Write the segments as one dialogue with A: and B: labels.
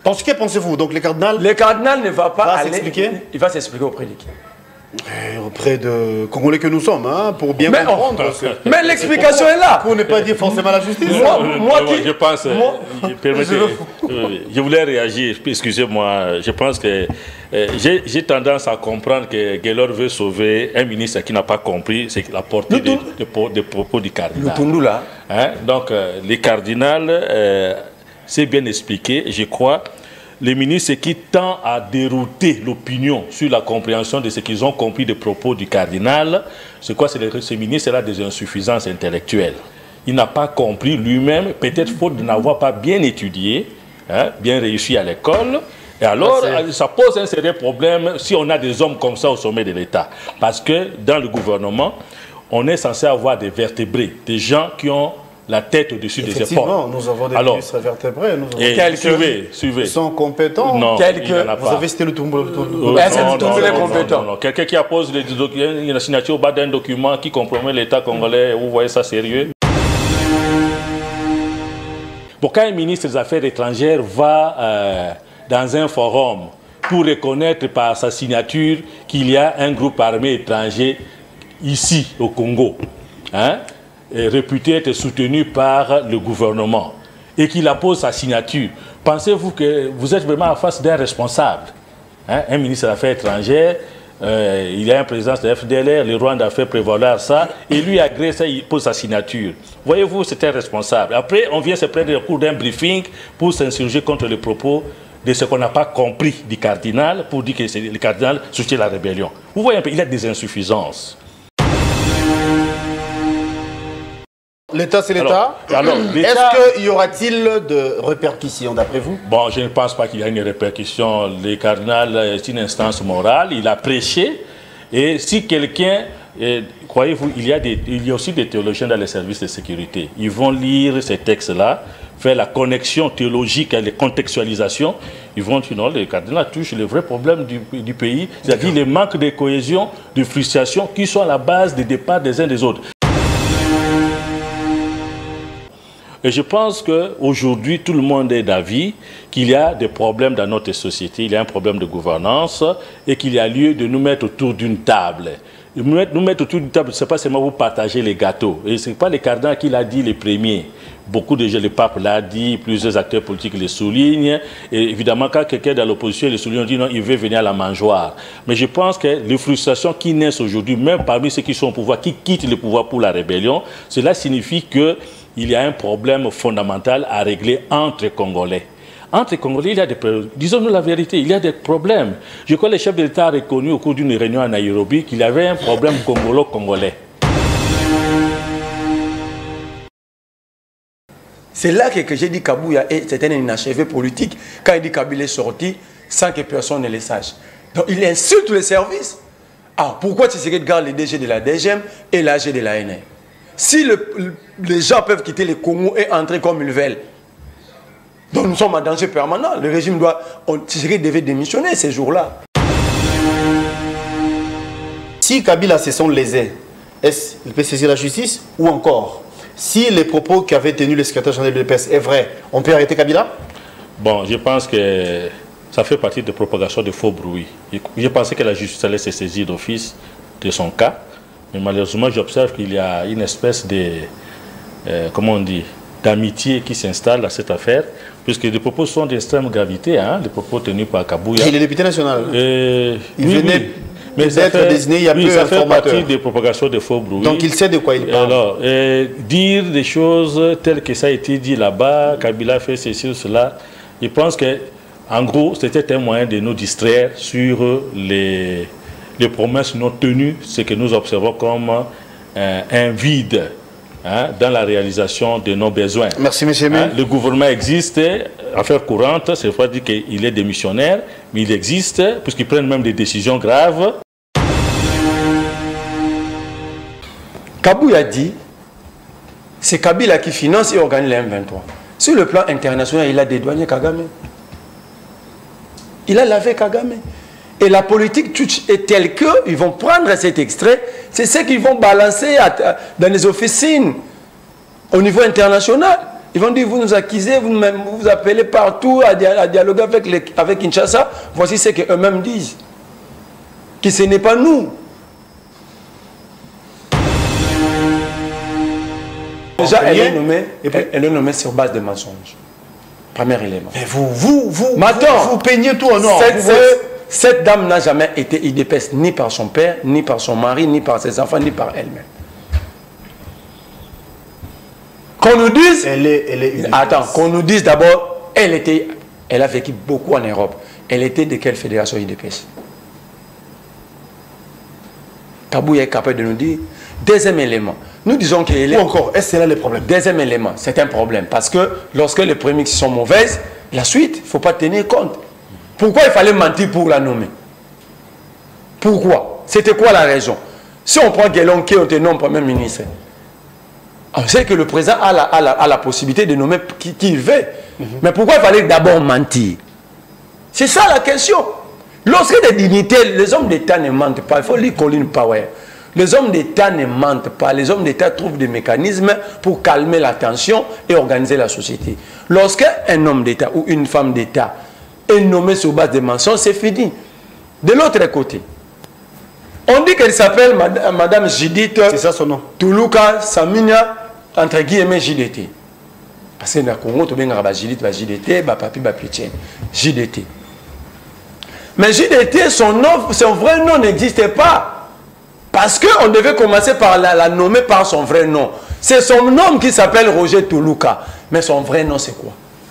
A: Que pensez-vous? Donc le cardinal
B: ne va pas aller s'expliquer. Il va s'expliquer auprès de qui?
A: Auprès de Congolais que nous sommes, hein, pour bien comprendre.
B: Mais l'explication est là.
A: Pour ne pas dire forcément la justice.
C: Je pense. Je voulais réagir. Excusez-moi. Je pense que j'ai tendance à comprendre que Guélor veut sauver un ministre qui n'a pas compris la portée des propos du cardinal. Hein? Donc, les cardinals, c'est bien expliqué, je crois. Les ministres qui tend à dérouter l'opinion sur la compréhension de ce qu'ils ont compris des propos du cardinal, c'est quoi? Ce ministre a des insuffisances intellectuelles. Il n'a pas compris lui-même, peut-être faute de n'avoir pas bien étudié, hein, bien réussi à l'école. Et alors, ça pose un sérieux problème si on a des hommes comme ça au sommet de l'État. Parce que dans le gouvernement, on est censé avoir des vertébrés, des gens qui ont la tête au-dessus des épaules.
A: Effectivement, nous avons des ministres vertébrés.
C: Suivez.
A: Ils sont compétents.
C: Non,
A: vous avez cité le Toumboulé
C: compétent. Quelqu'un qui appose la signature au bas d'un document qui compromet l'État congolais, vous voyez ça sérieux? Pourquoi un ministre des Affaires étrangères va dans un forum pour reconnaître par sa signature qu'il y a un groupe armé étranger ici au Congo, hein? Réputé être soutenu par le gouvernement et qu'il appose sa signature, pensez-vous que vous êtes vraiment en face d'un responsable, hein? Un ministre des Affaires étrangères, il y a un président de la FDLR, le Rwanda a fait prévaloir ça, et lui agresse ça, il pose sa signature. Voyez-vous, c'est un responsable. Après, on vient se prendre le cours d'un briefing pour s'insurger contre les propos de ce qu'on n'a pas compris du cardinal, pour dire que le cardinal soutient la rébellion. Vous voyez un peu, il y a des insuffisances.
A: L'État, c'est l'État. Est-ce qu'il y aura-t-il de répercussions, d'après vous?
C: Bon, je ne pense pas qu'il y ait une répercussion. Le cardinal est une instance morale, il a prêché. Et si quelqu'un, croyez-vous, il y a aussi des théologiens dans les services de sécurité. Ils vont lire ces textes-là, faire la connexion théologique et les contextualisations. Ils vont dire non, le cardinal touche le vrai problème du pays, c'est-à-dire les manques de cohésion, de frustration qui sont à la base des départs des uns des autres. Et je pense qu'aujourd'hui, tout le monde est d'avis qu'il y a des problèmes dans notre société, il y a un problème de gouvernance et qu'il y a lieu de nous mettre autour d'une table. Nous mettre autour d'une table, ce n'est pas seulement pour partager les gâteaux. Et ce n'est pas le cardinal qui l'a dit les premiers. Beaucoup de gens, le pape l'a dit, plusieurs acteurs politiques le soulignent. Et évidemment, quand quelqu'un dans l'opposition le souligne, on dit non, il veut venir à la mangeoire. Mais je pense que les frustrations qui naissent aujourd'hui, même parmi ceux qui sont au pouvoir, qui quittent le pouvoir pour la rébellion, cela signifie que il y a un problème fondamental à régler entre Congolais. Entre Congolais, il y a des problèmes. Disons-nous la vérité, il y a des problèmes. Je crois que le chef de l'État a reconnu au cours d'une réunion à Nairobi qu'il y avait un problème congolo-congolais.
B: C'est là que j'ai dit Kabouya est un inachevé politique quand il dit Kabila est sorti sans que personne ne le sache. Donc il insulte les services. Ah, pourquoi tu sais que garde les DG de la DGM et l'AG de la NR? Si les gens peuvent quitter le Congo et entrer comme ils veulent, donc nous sommes en danger permanent. Le régime doit... Tshisekedi devait démissionner ces jours-là.
A: Si Kabila se sont lésés, est-ce qu'il peut saisir la justice? Ou encore, si les propos qu'avait tenus le secrétaire général de l'EPS est vrai, on peut arrêter Kabila?
C: Bon, je pense que ça fait partie de la propagation de faux bruits. Je pensais que la justice allait se saisir d'office de son cas. Mais malheureusement, j'observe qu'il y a une espèce de, comment on dit, d'amitié qui s'installe dans cette affaire, puisque les propos sont d'extrême gravité, hein, les propos tenus par Kabouya.
A: Il est député national.
C: Il venait
A: d'être désigné il y a peu
C: ça fait partie des propagations de faux bruits.
A: Donc il sait de quoi il parle.
C: Alors, dire des choses telles que ça a été dit là-bas, Kabila fait ceci ou cela, je pense que, en gros, c'était un moyen de nous distraire sur les promesses non tenues, ce que nous observons comme un vide, hein, dans la réalisation de nos besoins.
A: Merci, monsieur.
C: Hein, le gouvernement existe, affaire courante, c'est pas dire qu'il est démissionnaire, mais il existe, puisqu'ils prennent même des décisions graves.
B: Kabouya dit, c'est Kabila qui finance et organise la M23. Sur le plan international, il a dédouané Kagame. Il a lavé Kagame. Et la politique est telle qu'ils vont prendre cet extrait, c'est ce qu'ils vont balancer dans les officines au niveau international. Ils vont dire, vous nous accusez, vous vous appelez partout à dialoguer avec Kinshasa. Voici ce qu'eux-mêmes disent. Que ce n'est pas nous. Déjà, elle est nommée sur base de mensonges. Premier élément.
A: Mais vous peignez tout en or.
B: Cette dame n'a jamais été IDPS ni par son père, ni par son mari, ni par ses enfants, ni par elle-même. Qu'on nous dise... Attends, qu'on nous dise d'abord, elle a vécu beaucoup en Europe. Elle était de quelle fédération IDPS? Kabouya est capable de nous dire. Deuxième élément, nous disons qu'elle est...
A: Ou encore, est-ce que c'est là le problème?
B: Deuxième élément, c'est un problème. Parce que lorsque les premiers sont mauvaises, la suite, il ne faut pas tenir compte. Pourquoi il fallait mentir pour la nommer? Pourquoi? C'était quoi la raison? Si on prend Guélon qui on te nomme Premier ministre, on sait que le président a la possibilité de nommer qui il veut. Mais pourquoi il fallait d'abord mentir? C'est ça la question. Lorsque des dignités, les hommes d'État ne mentent pas. Il faut lire Colin Powell. Les hommes d'État ne mentent pas. Les hommes d'État trouvent des mécanismes pour calmer la tension et organiser la société. Lorsqu'un homme d'État ou une femme d'État est nommé sur base de mensonges, c'est fini. De l'autre côté, on dit qu'elle s'appelle Madame Judith.
A: C'est ça son nom.
B: Toulouka Saminia, entre guillemets JDT. Parce que dans le Congo, tu as Judith, JDT, papi, Pitié. JDT. Mais JDT, son vrai nom n'existait pas. Parce qu'on devait commencer par la nommer par son vrai nom. C'est son nom qui s'appelle Roger Toulouka. Mais son vrai nom, c'est quoi?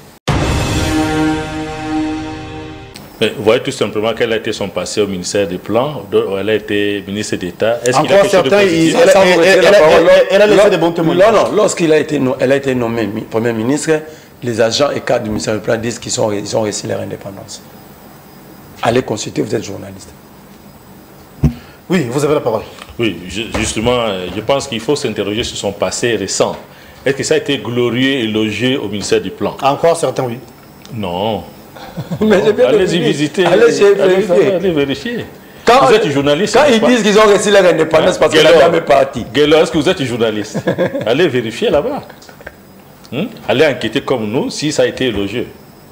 C: Vous voyez tout simplement quel a été son passé au ministère des Plans. Elle a été ministre d'État.
A: Encore certains, elle a laissé des bons témoignages.
B: Non, lorsqu'elle a été nommée Premier ministre, les agents et cadres du ministère des Plans disent qu'ils ont réussi leur indépendance. Allez consulter, vous êtes journaliste.
A: Oui, vous avez la parole.
C: Oui, justement, je pense qu'il faut s'interroger sur son passé récent. Est-ce que ça a été glorieux et élogieux au ministère du Plan?
A: Encore certains, oui.
C: Non.
B: Allez-y
C: visiter,
B: allez
C: vérifier. Vous êtes journaliste.
B: Quand ils disent qu'ils ont réussi leur indépendance parce que la dame est partie.
C: Guélo, est-ce que vous êtes journaliste? Allez vérifier là-bas. Allez enquêter comme nous si ça a été élogieux.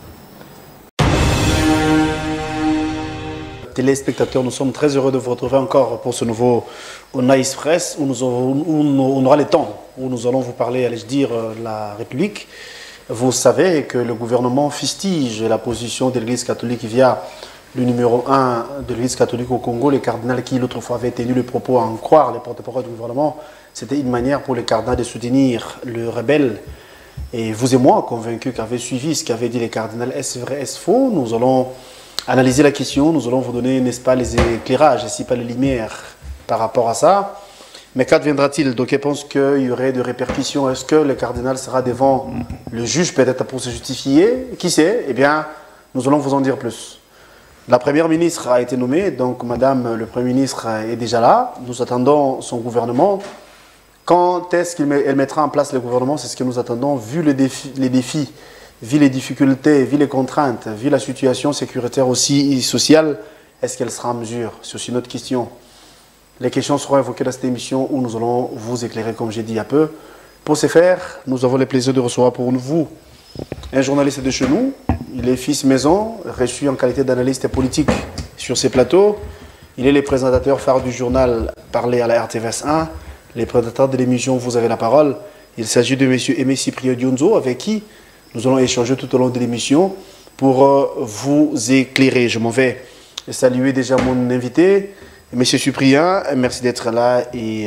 A: Téléspectateurs, nous sommes très heureux de vous retrouver encore pour ce nouveau ONA Express où on aura le temps, où nous allons vous parler, allais-je dire, la République. Vous savez que le gouvernement fustige la position de l'Église catholique via le numéro 1 de l'Église catholique au Congo, le cardinal qui l'autre fois avait tenu le propos à en croire les porte-parole du gouvernement. C'était une manière pour le cardinal de soutenir le rebelle. Et vous et moi, convaincus qu'avait suivi ce qu'avait dit le cardinal, est-ce vrai, est-ce faux? Nous allons analyser la question, nous allons vous donner, n'est-ce pas, les éclairages, si pas les lumières par rapport à ça. Mais qu'adviendra-t-il? Donc, je pense qu'il y aurait des répercussions. Est-ce que le cardinal sera devant le juge, peut-être pour se justifier? Qui sait? Eh bien, nous allons vous en dire plus. La première ministre a été nommée, donc Madame le Premier ministre est déjà là. Nous attendons son gouvernement. Quand est-ce qu'elle mettra en place le gouvernement? C'est ce que nous attendons, vu les défis, vu les difficultés, vu les contraintes, vu la situation sécuritaire aussi sociale. Est-ce qu'elle sera en mesure? C'est aussi notre question. Les questions seront évoquées dans cette émission où nous allons vous éclairer, comme j'ai dit il y a peu. Pour ce faire, nous avons le plaisir de recevoir pour vous un journaliste de chez nous. Il est fils maison, reçu en qualité d'analyste politique sur ces plateaux. Il est le présentateur phare du journal Parler à la RTVS 1. Les présentateurs de l'émission, vous avez la parole. Il s'agit de M. Aimé Cyprien Dionzo, avec qui nous allons échanger tout au long de l'émission pour vous éclairer. Je m'en vais saluer déjà mon invité. Monsieur Cyprien, merci d'être là et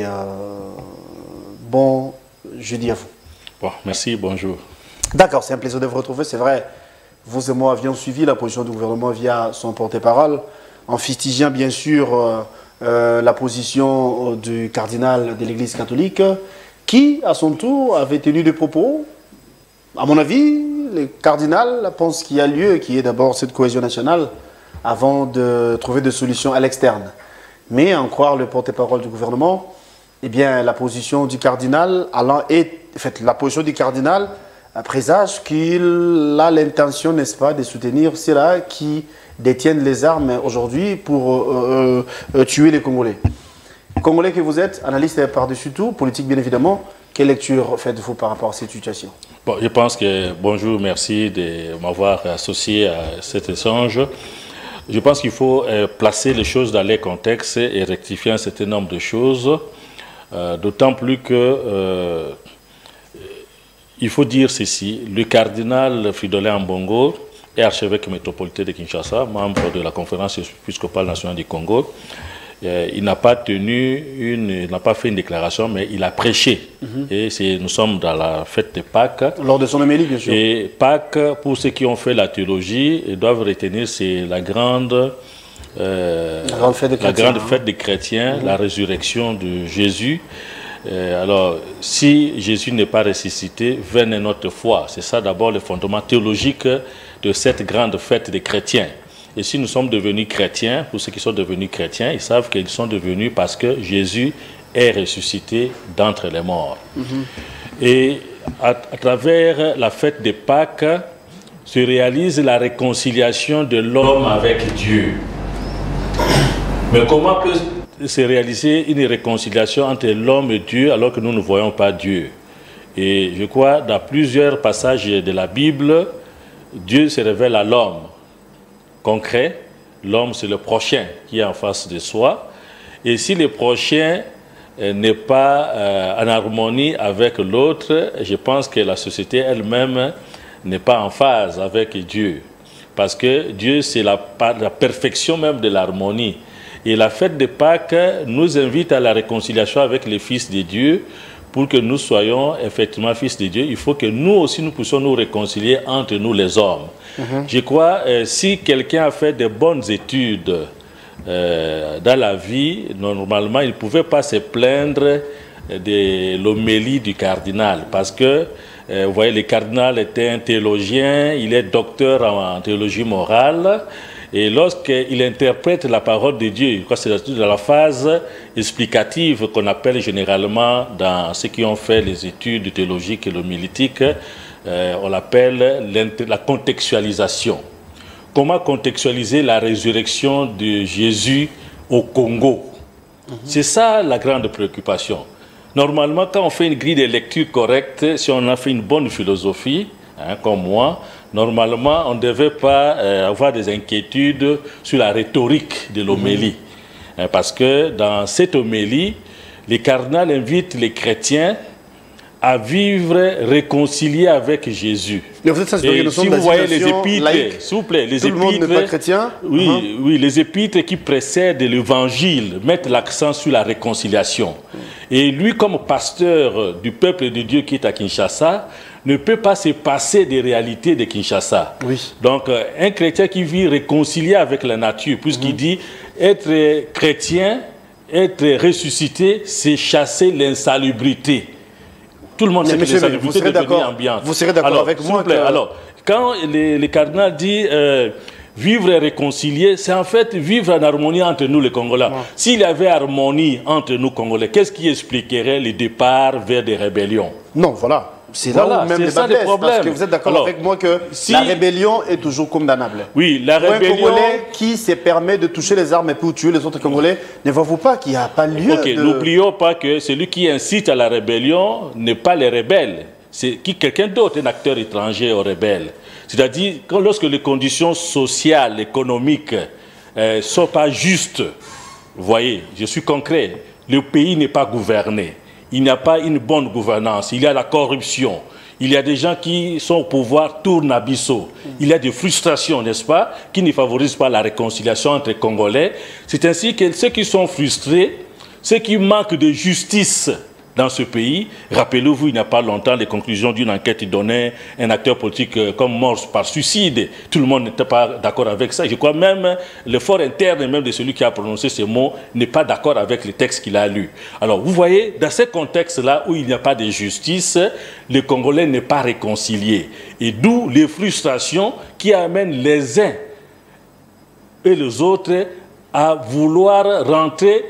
A: bon jeudi à vous.
C: Bon, merci, bonjour.
A: D'accord, c'est un plaisir de vous retrouver, c'est vrai. Vous et moi avions suivi la position du gouvernement via son porte-parole, en fustigeant bien sûr la position du cardinal de l'Église catholique, qui à son tour avait tenu des propos. À mon avis, le cardinal pense qu'il y a lieu, qu'il y ait d'abord cette cohésion nationale avant de trouver des solutions à l'externe. Mais, à en croire le porte-parole du gouvernement, eh bien, la position du cardinal, la position du cardinal présage qu'il a l'intention, n'est-ce pas, de soutenir ceux-là qui détiennent les armes aujourd'hui pour tuer les Congolais. Congolais que vous êtes, analyste par-dessus tout, politique bien évidemment, Quelle lecture faites-vous par rapport à cette situation?
C: Bon, je pense que, bonjour, merci de m'avoir associé à cet échange. Je pense qu'il faut placer les choses dans les contextes et rectifier un certain nombre de choses, d'autant plus que il faut dire ceci, le cardinal Fridolin Ambongo est archevêque métropolitain de Kinshasa, membre de la conférence épiscopale nationale du Congo. Il n'a pas fait une déclaration, mais il a prêché. Et nous sommes dans la fête de Pâques.
A: Lors de son homélie, bien sûr.
C: Et Pâques, pour ceux qui ont fait la théologie, ils doivent retenir, c'est la grande fête des chrétiens, la résurrection de Jésus. Alors, si Jésus n'est pas ressuscité, venez notre foi. C'est ça d'abord le fondement théologique de cette grande fête des chrétiens. Et si nous sommes devenus chrétiens, pour ceux qui sont devenus chrétiens, ils savent qu'ils sont devenus parce que Jésus est ressuscité d'entre les morts. Et à travers la fête de Pâques, se réalise la réconciliation de l'homme avec Dieu. Mais comment peut se réaliser une réconciliation entre l'homme et Dieu alors que nous ne voyons pas Dieu? Et je crois, dans plusieurs passages de la Bible, Dieu se révèle à l'homme. Concret, l'homme c'est le prochain qui est en face de soi. Et si le prochain n'est pas en harmonie avec l'autre, je pense que la société elle-même n'est pas en phase avec Dieu. Parce que Dieu c'est la perfection même de l'harmonie. Et la fête de Pâques nous invite à la réconciliation avec les fils de Dieu. Pour que nous soyons effectivement fils de Dieu, il faut que nous aussi nous puissions nous réconcilier entre nous les hommes. Je crois, si quelqu'un a fait de bonnes études dans la vie, normalement, il ne pouvait pas se plaindre de l'homélie du cardinal. Parce que, vous voyez, le cardinal était un théologien, il est docteur en théologie morale. Et lorsqu'il interprète la parole de Dieu, c'est dans la phase explicative qu'on appelle généralement dans ceux qui ont fait les études théologiques et l'homilétique, on l'appelle la contextualisation. Comment contextualiser la résurrection de Jésus au Congo? C'est ça la grande préoccupation. Normalement, quand on fait une grille de lecture correcte, si on a fait une bonne philosophie, comme moi, normalement, on ne devait pas avoir des inquiétudes sur la rhétorique de l'homélie. Parce que dans cette homélie, le cardinal invite les chrétiens à vivre réconciliés avec Jésus.
A: Mais vous êtes ça,
C: et si vous voyez les épîtres, s'il vous plaît, les épîtres,
A: tout le monde n'est pas chrétien.
C: Oui, les épîtres qui précèdent l'évangile mettent l'accent sur la réconciliation. Et lui, comme pasteur du peuple de Dieu qui est à Kinshasa, ne peut pas se passer des réalités de Kinshasa. Donc, un chrétien qui vit réconcilié avec la nature, puisqu'il dit être chrétien, être ressuscité, c'est chasser l'insalubrité. Tout le monde sait que l'insalubrité est devenue ambiante.
A: Vous serez d'accord avec moi que...
C: Alors, quand le cardinal dit vivre réconcilié, c'est en fait vivre en harmonie entre nous les Congolais. S'il y avait harmonie entre nous Congolais, qu'est-ce qui expliquerait le départ vers des rébellions?
A: Non, voilà. C'est là où même les blesse, parce que vous êtes d'accord avec moi que la rébellion est toujours condamnable.
C: Oui, la rébellion...
A: Un Congolais qui se permet de toucher les armes et pour tuer les autres Congolais, ne voyez-vous pas qu'il n'y a pas lieu de...
C: N'oublions pas que celui qui incite à la rébellion n'est pas les rebelles. C'est quelqu'un d'autre, un acteur étranger aux rebelles. C'est-à-dire, lorsque les conditions sociales, économiques ne sont pas justes, vous voyez, je suis concret, le pays n'est pas gouverné. Il n'y a pas une bonne gouvernance, il y a la corruption, il y a des gens qui sont au pouvoir tournabissaux, il y a des frustrations, n'est-ce pas, qui ne favorisent pas la réconciliation entre les Congolais. C'est ainsi que ceux qui sont frustrés, ceux qui manquent de justice dans ce pays, rappelez-vous, il n'y a pas longtemps, les conclusions d'une enquête qui donnait un acteur politique comme mort par suicide. Tout le monde n'était pas d'accord avec ça. Je crois même l'effort interne même de celui qui a prononcé ces mots n'est pas d'accord avec le texte qu'il a lu. Alors, vous voyez, dans ce contexte-là où il n'y a pas de justice, le Congolais n'est pas réconcilié. Et d'où les frustrations qui amènent les uns et les autres à vouloir rentrer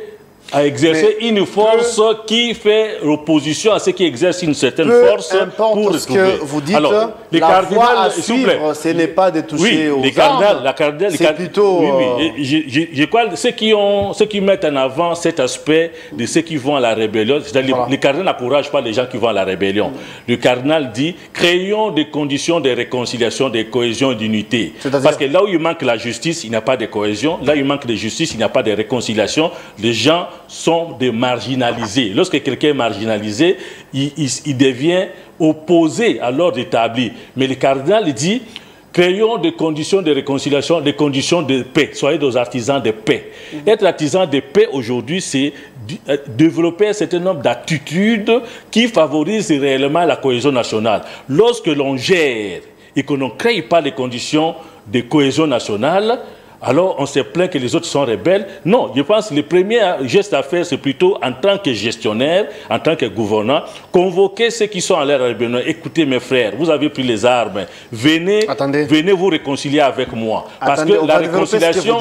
C: à exercer une force qui fait opposition à ceux qui exercent une certaine force pour
A: ce que vous dites.
C: Alors, les
A: la
C: cardinals,
A: voie à suivre, ce n'est pas de toucher aux armes. C'est plutôt...
C: Je crois ceux qui mettent en avant cet aspect de ceux qui vont à la rébellion, c'est-à-dire le cardinal n'encourage pas les gens qui vont à la rébellion. Le cardinal dit, créons des conditions de réconciliation, de cohésion et d'unité. Parce que là où il manque la justice, il n'y a pas de cohésion. Là où il manque de justice, il n'y a pas de réconciliation. Les gens sont des marginalisés. Lorsque quelqu'un est marginalisé, il devient opposé à l'ordre établi. Mais le cardinal dit, créons des conditions de réconciliation, des conditions de paix. Soyez des artisans de paix. Être artisan de paix aujourd'hui, c'est développer un certain nombre d'attitudes qui favorisent réellement la cohésion nationale. Lorsque l'on gère et que l'on ne crée pas les conditions de cohésion nationale, alors on se plaint que les autres sont rebelles. Non, je pense que le premier geste à faire, c'est plutôt en tant que gestionnaire, en tant que gouvernant, convoquer ceux qui sont en l'air rébellion. Écoutez mes frères, vous avez pris les armes, venez vous réconcilier avec moi. Parce que la réconciliation,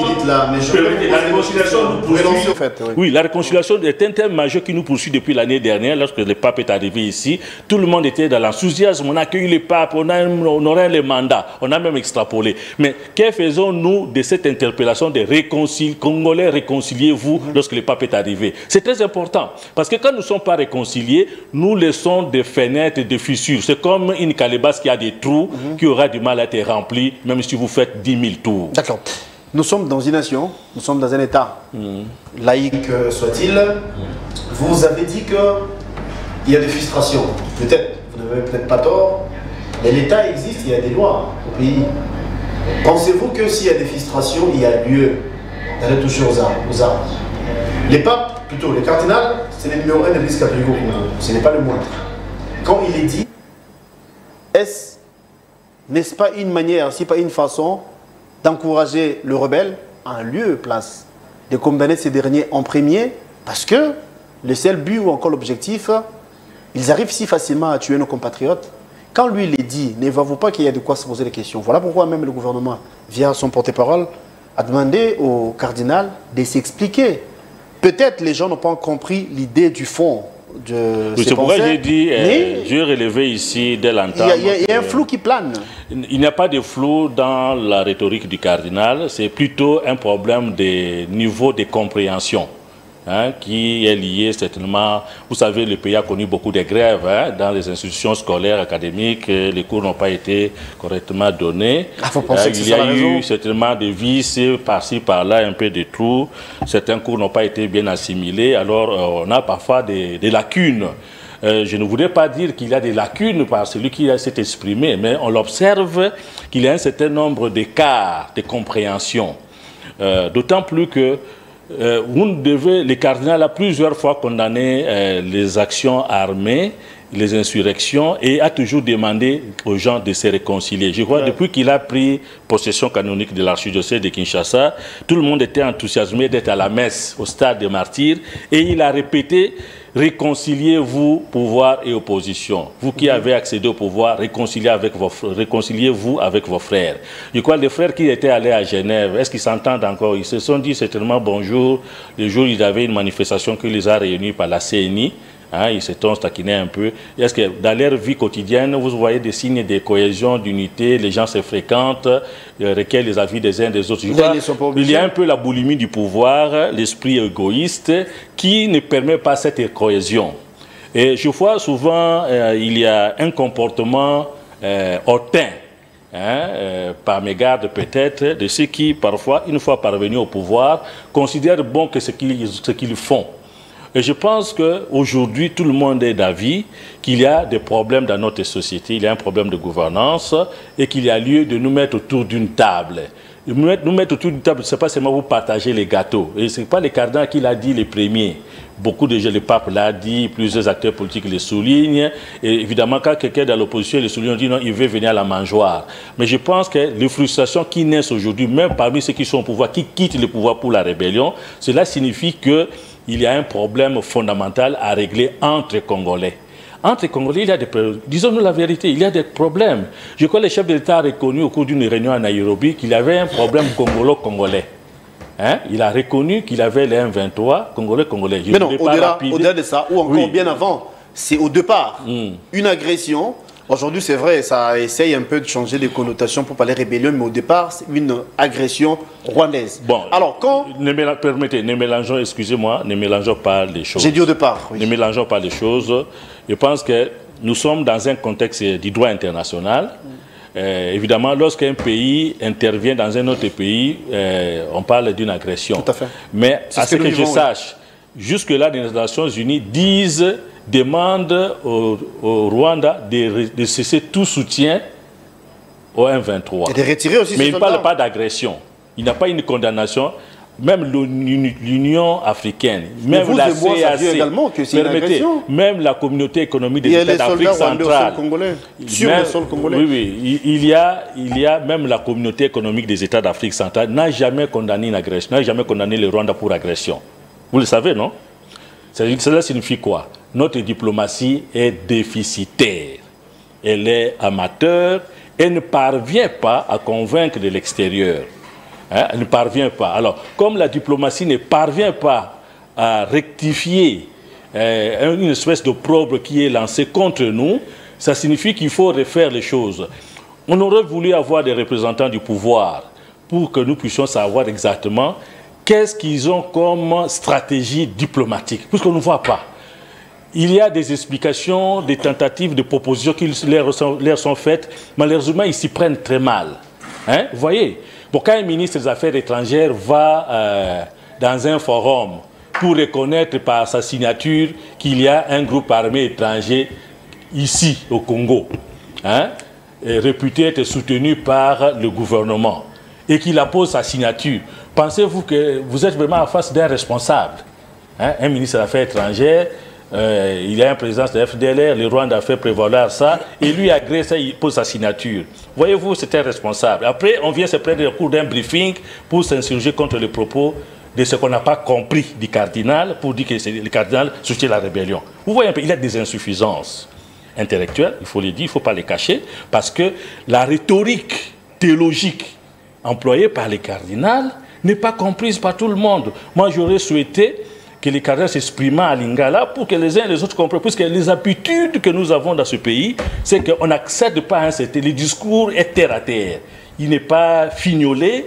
C: la réconciliation est un thème majeur qui nous poursuit depuis l'année dernière, lorsque le pape est arrivé ici. Tout le monde était dans l'enthousiasme, on a accueilli le pape, on aurait les mandats, on a même extrapolé. Mais que faisons-nous de cette interpellation de Congolais, réconciliez-vous lorsque le pape est arrivé? C'est très important, parce que quand nous ne sommes pas réconciliés, nous laissons des fenêtres et des fissures. C'est comme une calebasse qui a des trous, qui aura du mal à être remplie, même si vous faites 10 000 tours.
A: D'accord. Nous sommes dans une nation, nous sommes dans un État laïque soit-il. Vous avez dit qu'il y a des frustrations. Peut-être, vous n'avez peut-être pas tort, mais l'État existe, il y a des lois au pays. Pensez-vous que s'il y a des frustrations, il y a lieu d'aller toucher aux armes? Les papes, plutôt les cardinals, c'est le numéro 1 de l'Église catholique au Congo. Ce n'est pas le moindre. Quand il est dit, n'est-ce pas une manière, si pas une façon, d'encourager le rebelle en lieu et place, de condamner ces derniers en premier, parce que le seul but ou encore l'objectif, ils arrivent si facilement à tuer nos compatriotes. Quand lui il est dit, ne voyez-vous pas qu'il y a de quoi se poser des questions? Voilà pourquoi même le gouvernement, via son porte-parole, a demandé au cardinal de s'expliquer. Peut-être les gens n'ont pas compris l'idée du fond de ces pensées. C'est pourquoi j'ai dit,
C: j'ai relevé ici dès l'entente.
A: Il y a un flou qui plane.
C: Il n'y a pas de flou dans la rhétorique du cardinal, c'est plutôt un problème de niveau de compréhension. Qui est lié certainement, vous savez, le pays a connu beaucoup de grèves dans les institutions scolaires, académiques, les cours n'ont pas été correctement donnés. Il y a eu certainement des vices par-ci, par-là, un peu de trous, certains cours n'ont pas été bien assimilés, alors on a parfois des lacunes. Je ne voudrais pas dire qu'il y a des lacunes par celui qui s'est exprimé, mais on l'observe qu'il y a un certain nombre d'écarts de compréhension, d'autant plus que le cardinal a plusieurs fois condamné les actions armées, les insurrections, et a toujours demandé aux gens de se réconcilier. Je crois que depuis qu'il a pris possession canonique de l'archidiocèse de Kinshasa, tout le monde était enthousiasmé d'être à la messe au stade des martyrs, et il a répété: réconciliez-vous, pouvoir et opposition. Vous qui avez accédé au pouvoir, réconciliez-vous avec vos frères. Je crois que les frères qui étaient allés à Genève, est-ce qu'ils s'entendent encore? Ils se sont dit certainement bonjour. Le jour où ils avaient une manifestation qui les a réunis par la CNI. Ils se sont taquinés un peu. Est-ce que dans leur vie quotidienne, vous voyez des signes de cohésion, d'unité, les gens se fréquentent, recueillent les avis des uns des autres? Il y a un peu la boulimie du pouvoir, l'esprit égoïste qui ne permet pas cette cohésion. Et je vois souvent, il y a un comportement hautain, par mégarde peut-être, de ceux qui, parfois, une fois parvenus au pouvoir, considèrent bon que ce qu'ils font. Et je pense qu'aujourd'hui, tout le monde est d'avis qu'il y a des problèmes dans notre société, il y a un problème de gouvernance et qu'il y a lieu de nous mettre autour d'une table. Nous mettre autour d'une table, ce n'est pas seulement vous partager les gâteaux. Et ce n'est pas le cardinal qui l'a dit les premiers. Beaucoup de gens, le pape l'a dit, plusieurs acteurs politiques le soulignent. Et évidemment, quand quelqu'un dans l'opposition le souligne, on dit non, il veut venir à la mangeoire. Mais je pense que les frustrations qui naissent aujourd'hui, même parmi ceux qui sont au pouvoir, qui quittent le pouvoir pour la rébellion, cela signifie que il y a un problème fondamental à régler entre Congolais. Entre Congolais, il y a des problèmes. Disons-nous la vérité, il y a des problèmes. Je crois que le chef de l'État a reconnu au cours d'une réunion à Nairobi qu'il y avait un problème congolo-congolais. Hein? Il a reconnu qu'il avait les M23 congolais.
A: Mais non, au-delà de ça, ou encore bien avant, c'est au départ une agression. Aujourd'hui, c'est vrai, ça essaye un peu de changer les connotations pour parler rébellion, mais au départ, c'est une agression rwandaise.
C: Bon,
A: alors quand...
C: Permettez, ne mélangeons, excusez-moi, ne mélangeons pas les choses.
A: J'ai dit au départ, oui.
C: Ne mélangeons pas les choses. Je pense que nous sommes dans un contexte du droit international. Évidemment, lorsqu'un pays intervient dans un autre pays, on parle d'une agression.
A: Tout à fait.
C: Mais à ce que je sache, jusque-là, les Nations Unies demandent au Rwanda de cesser tout soutien au M23.
A: Et de retirer aussi.
C: Mais il ne parle pas d'agression. Il n'y a pas une condamnation. Même l'Union africaine, même la CAC,
A: également que c'est une agression.
C: Même la communauté économique des États d'Afrique centrale.
A: Sur le sol congolais.
C: Oui, il y a même la communauté économique des États d'Afrique centrale n'a jamais condamné une agression, n'a jamais condamné le Rwanda pour agression. Vous le savez, non? Cela signifie quoi? Notre diplomatie est déficitaire. Elle est amateur et ne parvient pas à convaincre de l'extérieur. Hein, elle ne parvient pas. Alors, comme la diplomatie ne parvient pas à rectifier une espèce d'opprobre qui est lancée contre nous, ça signifie qu'il faut refaire les choses. On aurait voulu avoir des représentants du pouvoir pour que nous puissions savoir exactement qu'est-ce qu'ils ont comme stratégie diplomatique, puisqu'on ne voit pas. Il y a des explications, des tentatives, des propositions qui leur sont faites. Malheureusement, ils s'y prennent très mal. Hein? Vous voyez? Bon, quand un ministre des Affaires étrangères va dans un forum pour reconnaître par sa signature qu'il y a un groupe armé étranger ici, au Congo, hein, réputé être soutenu par le gouvernement, et qu'il appose sa signature, pensez-vous que vous êtes vraiment en face d'un responsable, hein, un ministre des Affaires étrangères? Il y a un président de la FDLR, le Rwanda a fait prévaloir ça, et lui agresse ça, il pose sa signature. Voyez-vous, c'est un responsable. Après, on vient se prendre le cours d'un briefing pour s'insurger contre les propos de ce qu'on n'a pas compris du cardinal, pour dire que le cardinal soutient la rébellion. Vous voyez un peu, il y a des insuffisances intellectuelles, il faut les dire, il ne faut pas les cacher, parce que la rhétorique théologique employée par les cardinals n'est pas comprise par tout le monde. Moi, j'aurais souhaité que les cardinals s'expriment à Lingala pour que les uns et les autres comprennent. Puisque les habitudes que nous avons dans ce pays, c'est qu'on n'accède pas à un certain... Le discours est terre à terre. Il n'est pas fignolé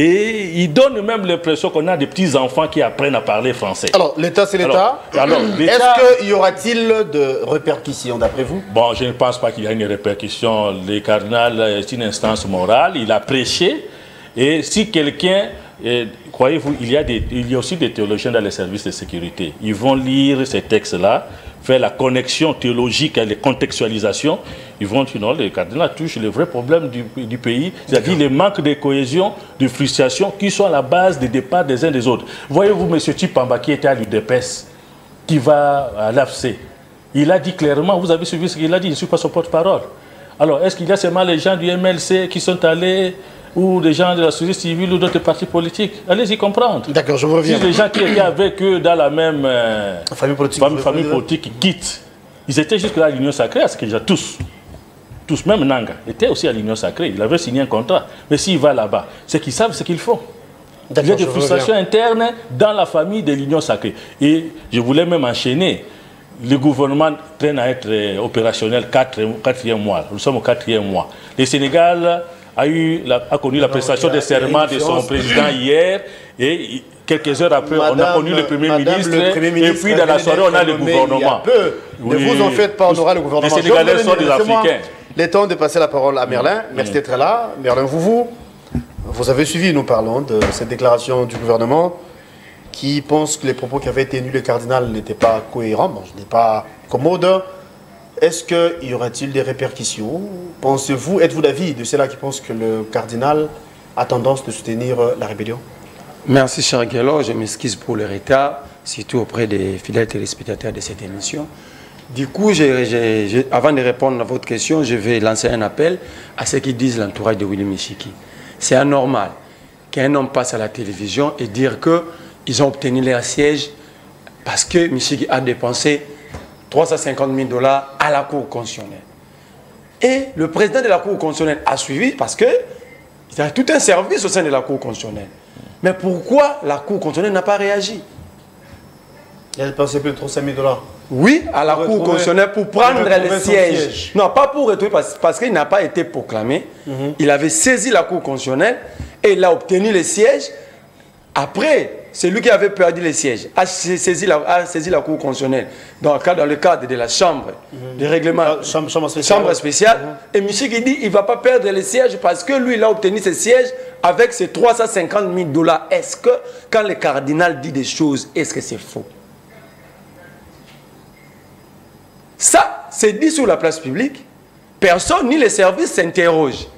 C: et il donne même l'impression qu'on a des petits-enfants qui apprennent à parler français.
A: Alors, l'État, c'est l'État. Est-ce qu'il y aura-t-il de répercussions, d'après vous? Bon,
C: je ne pense pas qu'il y ait une répercussion. Le cardinal, c'est une instance morale. Il a prêché. Et si quelqu'un... croyez-vous, il y a aussi des théologiens dans les services de sécurité. Ils vont lire ces textes-là, faire la connexion théologique et les contextualisations. Ils vont dire non, les cardinals touchent le vrai problème du pays, c'est-à-dire les manques de cohésion, de frustration qui sont à la base des départs des uns des autres. Voyez-vous, M. Tchipamba qui était à l'UDPS, qui va à l'AFC, il a dit clairement, vous avez suivi ce qu'il a dit, je ne suis pas son porte-parole. Alors, est-ce qu'il y a seulement les gens du MLC qui sont allés, ou des gens de la société civile ou d'autres partis politiques? Allez-y comprendre.
A: D'accord, je vous reviens.
C: Si les gens qui étaient avec eux dans la même famille politique qui quittent, ils étaient jusque-là à l'Union Sacrée, à ce que déjà tous, même Nanga, était aussi à l'Union Sacrée. Il avait signé un contrat. Mais s'il va là-bas, c'est qu'ils savent ce qu'ils font. Il y a des frustrations internes dans la famille de l'Union Sacrée. Et je voulais même enchaîner. Le gouvernement traîne à être opérationnel 4e mois. Nous sommes au 4e mois. Le Sénégal a connu la prestation de serment de son président hier, et quelques heures après, on a connu le Premier ministre, et puis dans la soirée, on a le gouvernement.
A: Ne vous en faites pas, on aura le gouvernement.
C: Les Sénégalais sont des Africains.
A: Il est temps de passer la parole à Merlin. Merci d'être là. Merlin, vous avez suivi, nous parlons de cette déclaration du gouvernement qui pense que les propos qui avaient été tenus le cardinal n'étaient pas cohérents. Bon, je n'ai pas commode. Est-ce qu'il y aura-t-il des répercussions? Pensez-vous, êtes-vous d'avis de ceux-là qui pensent que le cardinal a tendance de soutenir la rébellion?
B: Merci, cher Guélo. Je m'excuse pour le retard, surtout auprès des fidèles téléspectateurs de cette émission. Du coup, avant de répondre à votre question, je vais lancer un appel à ceux qui disent l'entourage de Willy Michiki. C'est anormal qu'un homme passe à la télévision et dire qu'ils ont obtenu leur siège parce que Michiki a dépensé 350 000 $ à la Cour constitutionnelle. Et le président de la Cour constitutionnelle a suivi parce qu'il y a tout un service au sein de la Cour constitutionnelle. Mais pourquoi la Cour constitutionnelle n'a pas réagi?
A: Il a dépensé plus de 300 000 $.
B: Oui, à la Cour constitutionnelle pour prendre le siège. Non, pas pour retrouver, parce qu'il n'a pas été proclamé. Il avait saisi la Cour constitutionnelle et il a obtenu le siège. Après, c'est lui qui avait perdu le siège, a saisi la Cour constitutionnelle dans le cadre de la Chambre de règlement, chambre spéciale. Et Michel qui dit il ne va pas perdre le siège parce que lui, il a obtenu ce siège avec ses 350 000 $. Est-ce que, quand le cardinal dit des choses, est-ce que c'est faux? Ça, c'est dit sur la place publique. Personne ni les services s'interrogent.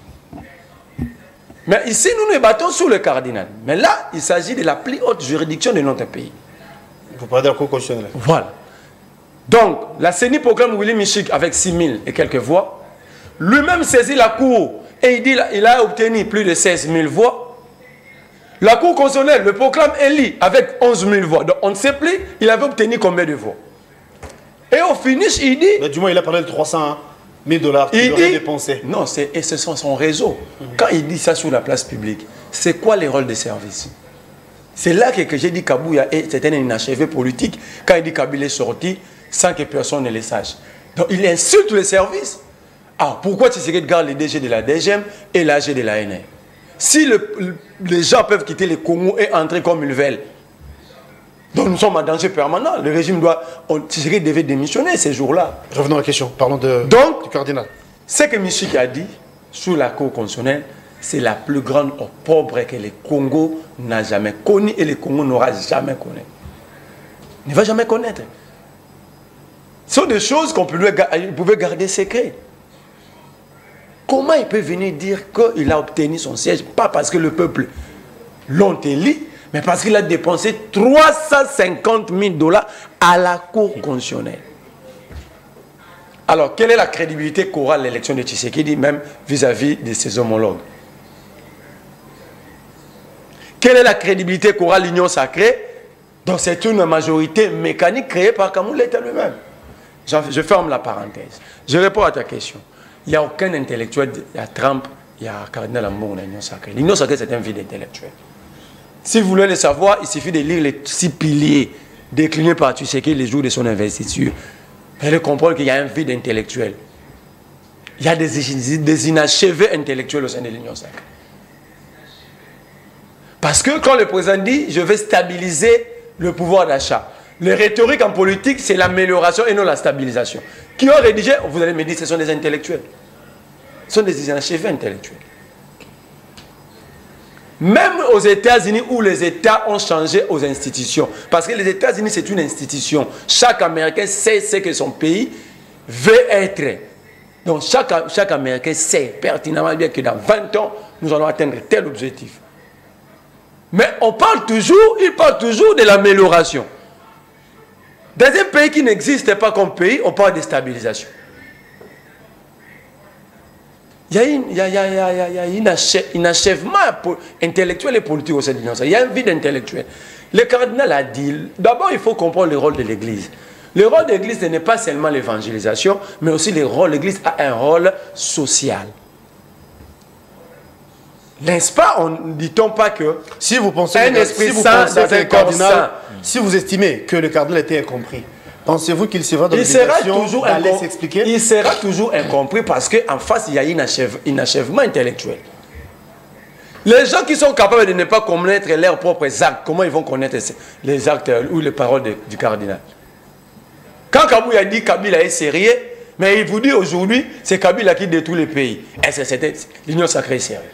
B: Mais ici, nous nous battons sur le cardinal. Mais là, il s'agit de la plus haute juridiction de notre pays.
A: Vous parlez de la Cour constitutionnelle.
B: Voilà. Donc, la CENI proclame Willy Michik avec 6 000 et quelques voix. Lui-même saisit la Cour et il dit qu'il a obtenu plus de 16 000 voix. La Cour constitutionnelle le proclame élu avec 11 000 voix. Donc, on ne sait plus, il avait obtenu combien de voix. Et au finish, il dit...
A: Mais du moins, il a parlé de 300 000 $ qu'il aurait dépensé.
B: Non, et c'est son réseau. Quand il dit ça sur la place publique, c'est quoi les rôles des services? C'est là que j'ai dit Kabouya est un inachevé politique. Quand il dit Kabila est sorti, sans que personne ne le sache. Donc il insulte les services. Ah, pourquoi tu sais que garde les DG de la DGM et l'AG de la NR? Si les gens peuvent quitter le Congo et entrer comme ils veulent, donc nous sommes en danger permanent. Le régime doit... Tshisekedi devait démissionner ces jours-là.
A: Revenons à la question. Parlons du cardinal.
B: Ce que Michik a dit sur la Cour constitutionnelle, c'est la plus grande pauvre que le Congo n'a jamais connue et le Congo n'aura jamais connu. Il ne va jamais connaître. Ce sont des choses qu'on pouvait garder secret. Comment il peut venir dire qu'il a obtenu son siège? Pas parce que le peuple l'ont élu, mais parce qu'il a dépensé 350 000 $ à la Cour constitutionnelle. Alors, quelle est la crédibilité qu'aura l'élection de Tshisekedi, même vis-à-vis de ses homologues? Quelle est la crédibilité qu'aura l'Union sacrée? Donc, c'est une majorité mécanique créée par Kamuleta lui-même. Je ferme la parenthèse. Je réponds à ta question. Il n'y a aucun intellectuel, il y a Trump, il y a Cardinal Ambon dans l'Union sacrée. L'Union sacrée, c'est un vide intellectuel. Si vous voulez le savoir, il suffit de lire les 6 piliers déclinés par Tshisekedi les jours de son investiture. Vous allez comprendre qu'il y a un vide intellectuel. Il y a des inachevés intellectuels au sein de l'Union sacrée. Parce que quand le président dit « je vais stabiliser le pouvoir d'achat », le rhétorique en politique, c'est l'amélioration et non la stabilisation. Qui ont rédigé, vous allez me dire, ce sont des intellectuels. Ce sont des inachevés intellectuels. Même aux États-Unis où les États ont changé aux institutions. Parce que les États-Unis, c'est une institution. Chaque Américain sait ce que son pays veut être. Donc chaque Américain sait pertinemment bien que dans 20 ans, nous allons atteindre tel objectif. Mais il parle toujours de l'amélioration. Dans un pays qui n'existe pas comme pays, on parle de stabilisation. Il y a un achèvement intellectuel et politique au sein de l'Union. Il y a un vide intellectuel. Le cardinal a dit, d'abord il faut comprendre le rôle de l'Église. Le rôle de l'Église n'est pas seulement l'évangélisation, mais aussi l'Église a un rôle social. N'est-ce pas, ne dit-on pas que
A: si vous pensez
B: un esprit saint dans un corps saint,
A: si vous estimez que le cardinal était incompris, pensez-vous qu'il sera dans l'obligation d'aller s'expliquer?
B: Il sera toujours incompris parce qu'en face, il y a un achèvement intellectuel. Les gens qui sont capables de ne pas connaître leurs propres actes, comment ils vont connaître les actes ou les paroles du cardinal? Quand Kabouya dit Kabila est sérieux, mais il vous dit aujourd'hui, c'est Kabila qui détruit les pays. Est-ce que c'était l'Union sacrée est sérieuse?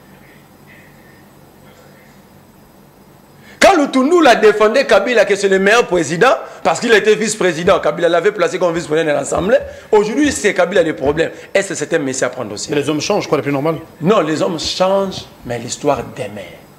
B: Quand Lutundu l'a défendu, Kabila, que c'est le meilleur président, parce qu'il était vice-président, Kabila l'avait placé comme vice-président de l'Assemblée, aujourd'hui, c'est Kabila le problème. Est-ce que c'était un messie à prendre aussi?
A: Mais les hommes changent, quoi, le plus normal?
B: Non, les hommes changent, mais l'histoire demeure.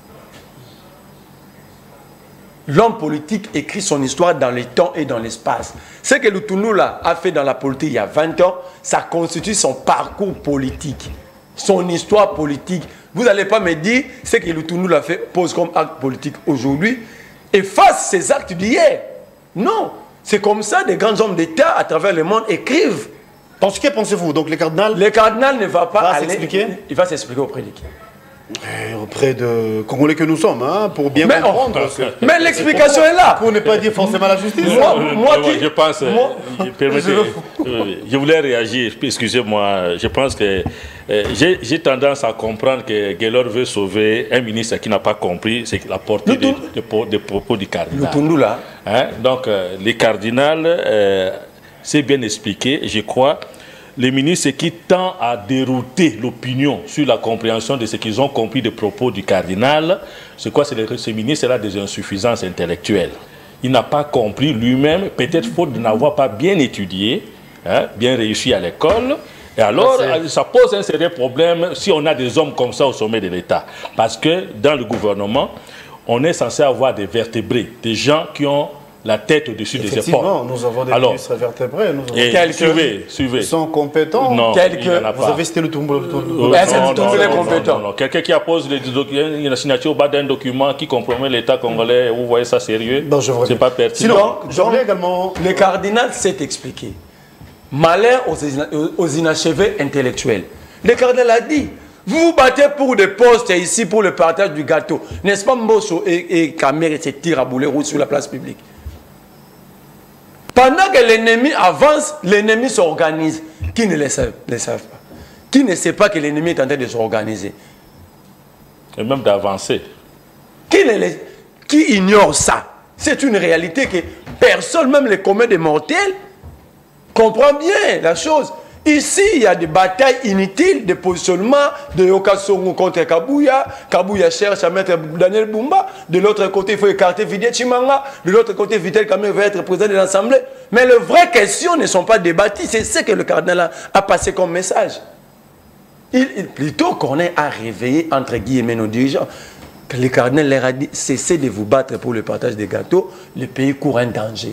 B: L'homme politique écrit son histoire dans le temps et dans l'espace. Ce que Lutundu a fait dans la politique il y a 20 ans, ça constitue son parcours politique, son histoire politique. Vous n'allez pas me dire ce que Lutundu a fait, pose comme acte politique aujourd'hui, efface ces actes d'hier. Non, c'est comme ça des grands hommes d'État à travers le monde écrivent.
A: Que pensez-vous? Donc le cardinal
B: ne va pas aller
A: s'expliquer?
B: Il va s'expliquer auprès de qui?
A: Auprès de Congolais que nous sommes, hein, pour bien comprendre.
B: Mais l'explication est là.
A: Pour ne pas dire forcément la justice.
C: Je pense, permettez, je voulais réagir, excusez-moi, je pense que j'ai tendance à comprendre que Guélor veut sauver un ministre qui n'a pas compris la portée des propos du cardinal. Hein? Donc, les cardinals, c'est bien expliqué, je crois. Les ministres qui tendent à dérouter l'opinion sur la compréhension de ce qu'ils ont compris des propos du cardinal, c'est quoi? Ce ministre a des insuffisances intellectuelles. Il n'a pas compris lui-même, peut-être faute de n'avoir pas bien étudié, hein, bien réussi à l'école. Et alors, ça pose un sérieux problème si on a des hommes comme ça au sommet de l'État. Parce que dans le gouvernement, on est censé avoir des vertébrés, des gens qui ont la tête au-dessus des épaules.
A: Nous avons des ministres vertébrés.
C: Suivez.
A: Ils sont compétents.
C: Non,
A: vous avez cité le Toumboulé
C: compétent. Non. Quelqu'un qui appose une signature au bas d'un document qui compromet l'État congolais, vous voyez ça sérieux? C'est pas pertinent.
B: Sinon, également... Le cardinal s'est expliqué. Malheur aux inachevés intellectuels. Le cardinal a dit, vous vous battez pour des postes ici, pour le partage du gâteau. N'est-ce pas Mbosso et Kamere se tirent à boulet rouge sur la place publique? Pendant que l'ennemi avance, l'ennemi s'organise. Qui ne le savent pas? Qui ne sait pas que l'ennemi est en train de s'organiser?
C: Et même d'avancer.
B: Qui ignore ça? C'est une réalité que personne, même les communs des mortels, comprend bien la chose. Ici, il y a des batailles inutiles, des positionnements de Yokasongo contre Kabouya. Kabouya cherche à mettre Daniel Bumba. De l'autre côté, il faut écarter Vidier Chimanga. De l'autre côté, Vitel Kamé va être président de l'Assemblée. Mais les vraies questions ne sont pas débattues. C'est ce que le cardinal a passé comme message. Plutôt qu'on ait à réveiller, entre guillemets, nos dirigeants, que le cardinal leur a dit, cessez de vous battre pour le partage des gâteaux, le pays court un danger.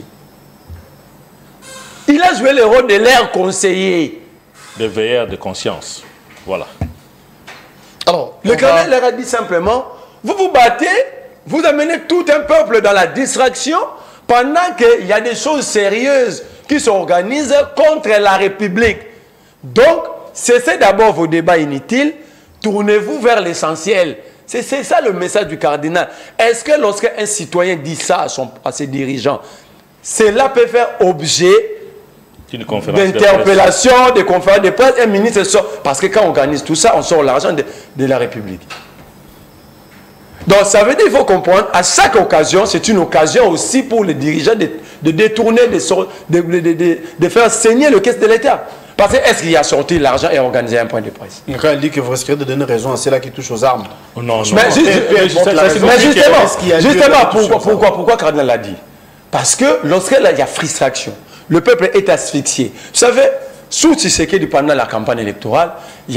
B: Il a joué le rôle de l'air conseiller.
C: De veilleurs de conscience. Voilà.
B: Alors, le cardinal leur a dit simplement, vous vous battez, vous amenez tout un peuple dans la distraction, pendant qu'il y a des choses sérieuses qui s'organisent contre la République. Donc, cessez d'abord vos débats inutiles, tournez-vous vers l'essentiel. C'est ça le message du cardinal. Est-ce que lorsqu'un citoyen dit ça à ses dirigeants, cela peut faire objet d'interpellation, de conférences de presse, un ministre sort. Parce que quand on organise tout ça, on sort l'argent de la République. Donc ça veut dire qu'il faut comprendre, à chaque occasion, c'est une occasion aussi pour les dirigeants de détourner, de faire saigner le caisse de l'État. Parce que est-ce qu'il y a sorti l'argent et organisé un point de presse?
A: Quand il dit que vous risquez de donner raison à ceux-là qui touchent aux armes.
C: Non.
B: Mais justement, pourquoi Cardinal l'a dit? Parce que lorsqu'il y a frustration, le peuple est asphyxié. Vous savez, sous Tshisekedi, pendant la campagne électorale, il y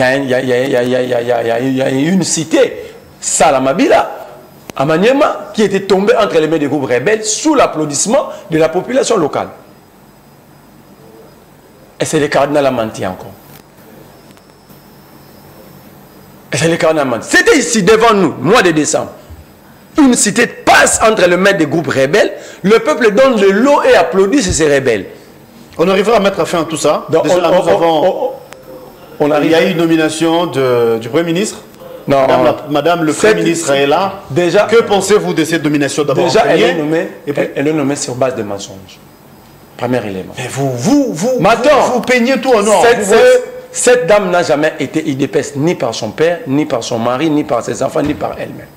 B: a une cité, Salamabila, à Maniema, qui était tombée entre les mains des groupes rebelles sous l'applaudissement de la population locale. Et c'est le cardinal a menti encore. C'était ici devant nous, mois de décembre. Une cité passe entre les mains des groupes rebelles, le peuple donne de l'eau et applaudit ces rebelles.
A: On arrivera à mettre fin à tout ça.
B: Donc,
A: il y a eu une nomination du Premier ministre.
B: Non,
A: Madame le Premier ministre est là.
B: Déjà,
A: que pensez-vous de cette nomination d'abord?
B: Déjà, elle est nommée sur base de mensonges. Premier élément.
A: Mais vous peignez tout en or.
B: Cette dame n'a jamais été IDPS ni par son père, ni par son mari, ni par ses enfants, ni par elle-même.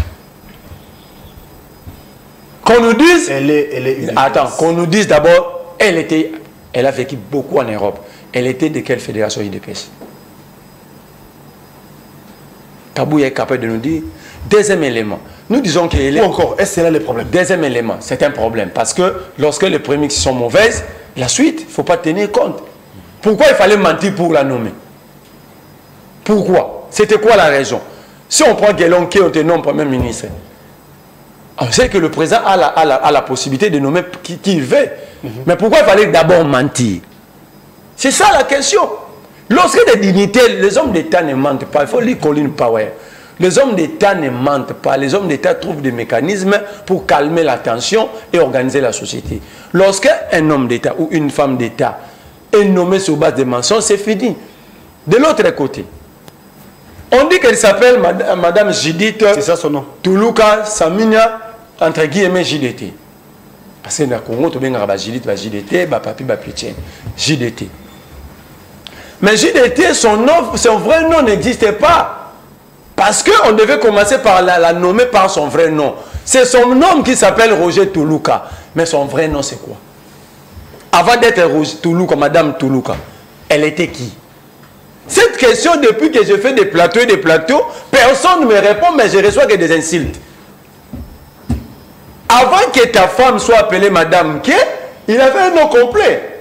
B: Qu'on nous dise... Attends, qu'on nous dise d'abord, elle a vécu beaucoup en Europe. Elle était de quelle fédération IDPS? Kabouya est capable de nous dire. Deuxième élément, nous disons qu'elle est...
A: Ou encore, est-ce que c'est là le problème?
B: Deuxième élément, c'est un problème. Parce que lorsque les premiers sont mauvaises, la suite, il ne faut pas tenir compte. Pourquoi il fallait mentir pour la nommer? Pourquoi? C'était quoi la raison? Si on prend Guélon qui on te nomme Premier ministre, on sait que le président a la possibilité de nommer qui il veut. Mais pourquoi il fallait d'abord mentir? C'est ça la question. Lorsque des dignités, les hommes d'État ne mentent pas. Il faut lire Colin Powell. Les hommes d'État ne mentent pas. Les hommes d'État trouvent des mécanismes pour calmer la tension et organiser la société. Lorsqu'un homme d'État ou une femme d'État est nommé sur base de mensonges, c'est fini. De l'autre côté, On dit qu'elle s'appelle Madame Judith.
A: C'est ça son nom.
B: Tuluka Saminia, entre guillemets, JDT. Parce que dans le Congo, tu as Judith, JDT, papi, Pétien. JDT. Mais JDT, son vrai nom n'existait pas. Parce qu'on devait commencer par la nommer par son vrai nom. C'est son nom qui s'appelle Roger Tuluka. Mais son vrai nom, c'est quoi? Avant d'être Roger Tuluka, Madame Tuluka, elle était qui? Cette question, depuis que je fais des plateaux et des plateaux, personne ne me répond, mais je reçois que des insultes. Avant que ta femme soit appelée Madame Ké, il avait un nom complet.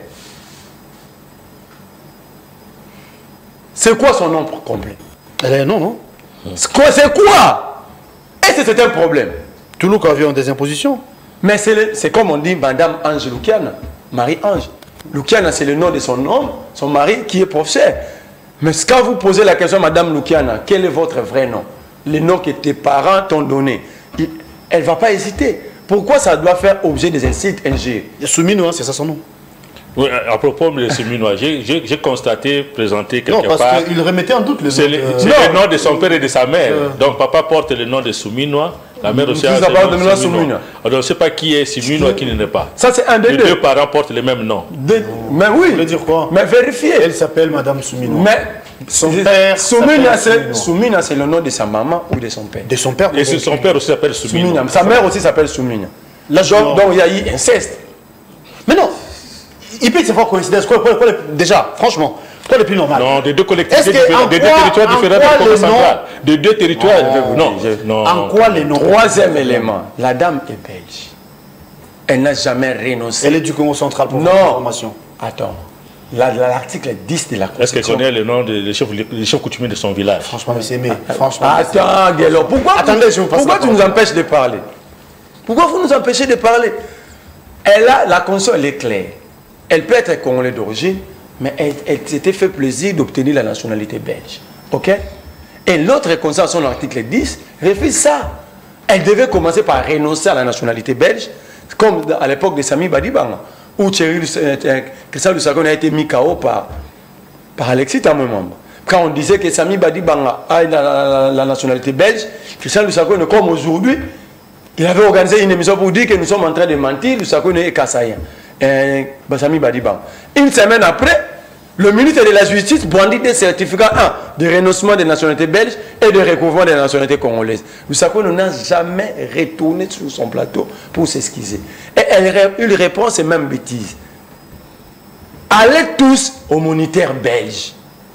B: C'est quoi son nom complet?
A: Elle a un nom, non?
B: C'est quoi? Est-ce que c'est un problème?
A: Tuluka vient des impositions.
B: Mais c'est comme on dit Madame Ange Lukiana, Marie-Ange. Lukiana, c'est le nom de son homme, son mari, qui est professeur. Mais quand vous posez la question, Madame Lukiana, quel est votre vrai nom? Le nom que tes parents t'ont donné. Elle ne va pas hésiter. Pourquoi ça doit faire objet des insultes NG?
A: Souminois, c'est ça son nom.
C: Oui, à propos de Souminois, j'ai constaté, présenté quelque part...
A: Non, parce qu'il remettait en doute
C: c'est le nom de son père et de sa mère. Donc papa porte le nom de Souminois, la mère aussi a le nom de Souminois. Donc on ne sait pas qui est Souminois, qui ne l'est pas.
B: Ça, c'est un des deux.
C: Les deux parents portent le même nom.
B: Mais oui.
A: Vous voulez dire quoi?
B: Mais vérifiez.
A: Elle s'appelle Madame Souminois.
B: Mais
A: son père
B: Soumina, c'est le nom de sa maman ou de son père?
A: De son père.
C: Et son père aussi s'appelle Soumina.
B: Sa mère aussi s'appelle Soumina. Donc il y a eu inceste.
A: Mais non. Il peut y avoir coïncidence. Déjà, franchement, quoi le plus normal?
C: Non, des deux collectivités différentes, des deux territoires différents du Congo central. De deux territoires. Non.
A: En quoi les noms?
B: Troisième élément, la dame est belge. Elle n'a jamais renoncé.
A: Elle est du Congo central pour l'information.
B: Attends. L'article 10 de la Constitution.
C: Est-ce qu'elle connaît le nom des chefs coutumiers de son village?
A: Franchement, mais c'est aimé. Franchement.
B: Attends, Guélo. Pourquoi tu nous empêches de parler? Pourquoi vous nous empêchez de parler? La Constitution, elle est claire. Elle peut être congolaise d'origine, mais elle s'était fait plaisir d'obtenir la nationalité belge. Ok? Et l'autre Constitution, son article 10, refuse ça. Elle devait commencer par renoncer à la nationalité belge, comme à l'époque de Sami Badibanga, où Christian Lusakon a été mis KO par Alexis Tamemamba. Quand on disait que Sami Badibanga a la nationalité belge, Christian Lusakon, comme aujourd'hui, il avait organisé une émission pour dire que nous sommes en train de mentir, Lusakon est kassaïen. Sami Badibanga. Une semaine après, le ministre de la Justice brandit des certificats de renoncement des nationalités belges et de recouvrement des nationalités congolaises. Lusakon n'a jamais retourné sur son plateau pour s'excuser. Et il répond ces mêmes bêtises. Allez tous au monitaire belge.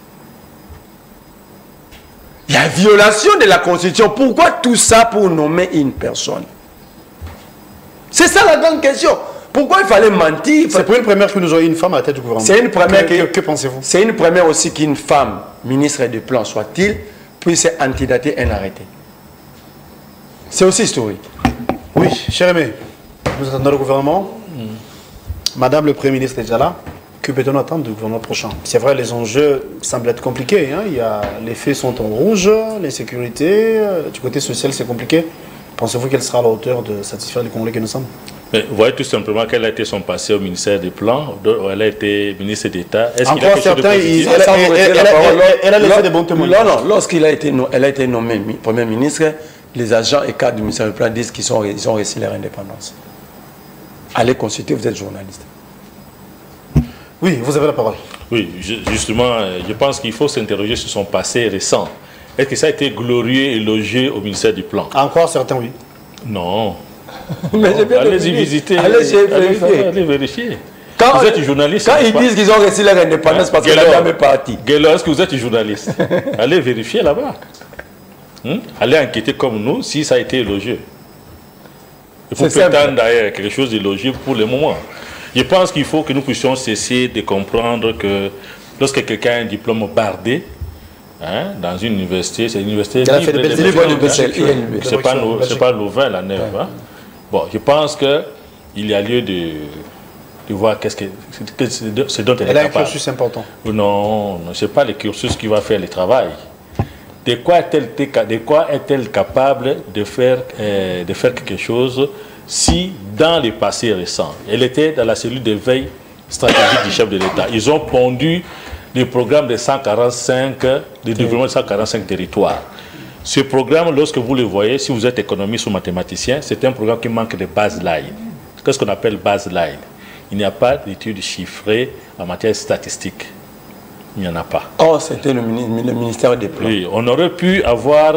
B: Il y a violation de la Constitution. Pourquoi tout ça pour nommer une personne? C'est ça la grande question. Pourquoi il fallait mentir?
A: C'est pour une première que nous ayons une femme à la tête du gouvernement.
B: C'est une première.
A: Que pensez-vous?
B: C'est une première aussi qu'une femme, ministre des Plans soit-il, puisse antidater un arrêté. C'est aussi historique.
A: Oui, cher Aimé, nous attendons le gouvernement. Madame le Premier ministre est déjà là. Que peut-on attendre du gouvernement prochain? C'est vrai, les enjeux semblent être compliqués. Hein. Les faits sont en rouge, l'insécurité, du côté social c'est compliqué. Pensez-vous qu'elle sera à la hauteur de satisfaire les Congolais que nous sommes?
C: Mais vous voyez tout simplement quel a été son passé au ministère des Plans. Elle a été ministre d'État.
A: Encore certains, elle a laissé des bons témoignages.
B: Non, lorsqu'elle a été nommée Premier ministre, les agents et cadres du ministère des Plans disent qu'ils ont réussi leur indépendance. Allez consulter, vous êtes journaliste.
A: Oui, vous avez la parole.
C: Oui, justement, je pense qu'il faut s'interroger sur son passé récent. Est-ce que ça a été glorieux et élogieux au ministère du Plan?
A: Encore certains, oui.
C: Non.
B: Allez-y visiter.
C: Allez vérifier. Vous êtes journaliste.
B: Quand ils disent qu'ils ont réussi leur indépendance parce que la dame est partie.
C: Guélo, est-ce que vous êtes journaliste? Allez vérifier là-bas. Allez enquêter comme nous si ça a été élogieux. Il faut prétendre d'ailleurs quelque chose d'élogieux pour le moment. Je pense qu'il faut que nous puissions cesser de comprendre que lorsque quelqu'un a un diplôme bardé, dans une université, c'est une université libre, c'est pas Louvain la Neuve. Bon, je pense qu'il y a lieu de voir ce dont elle est capable.
A: Elle a un cursus important.
C: Non, ce n'est pas le cursus qui va faire le travail. De quoi est-elle capable de faire quelque chose si, dans le passé récent, elle était dans la cellule de veille stratégique du chef de l'État? Ils ont pondu le programme de 145, de développement de 145 territoires. Ce programme, lorsque vous le voyez, si vous êtes économiste ou mathématicien, c'est un programme qui manque de baseline. Qu'est-ce qu'on appelle baseline? Il n'y a pas d'études chiffrées en matière statistique. Il n'y en a pas.
B: Oh, c'était le ministère des Plans.
C: Oui, on aurait pu avoir...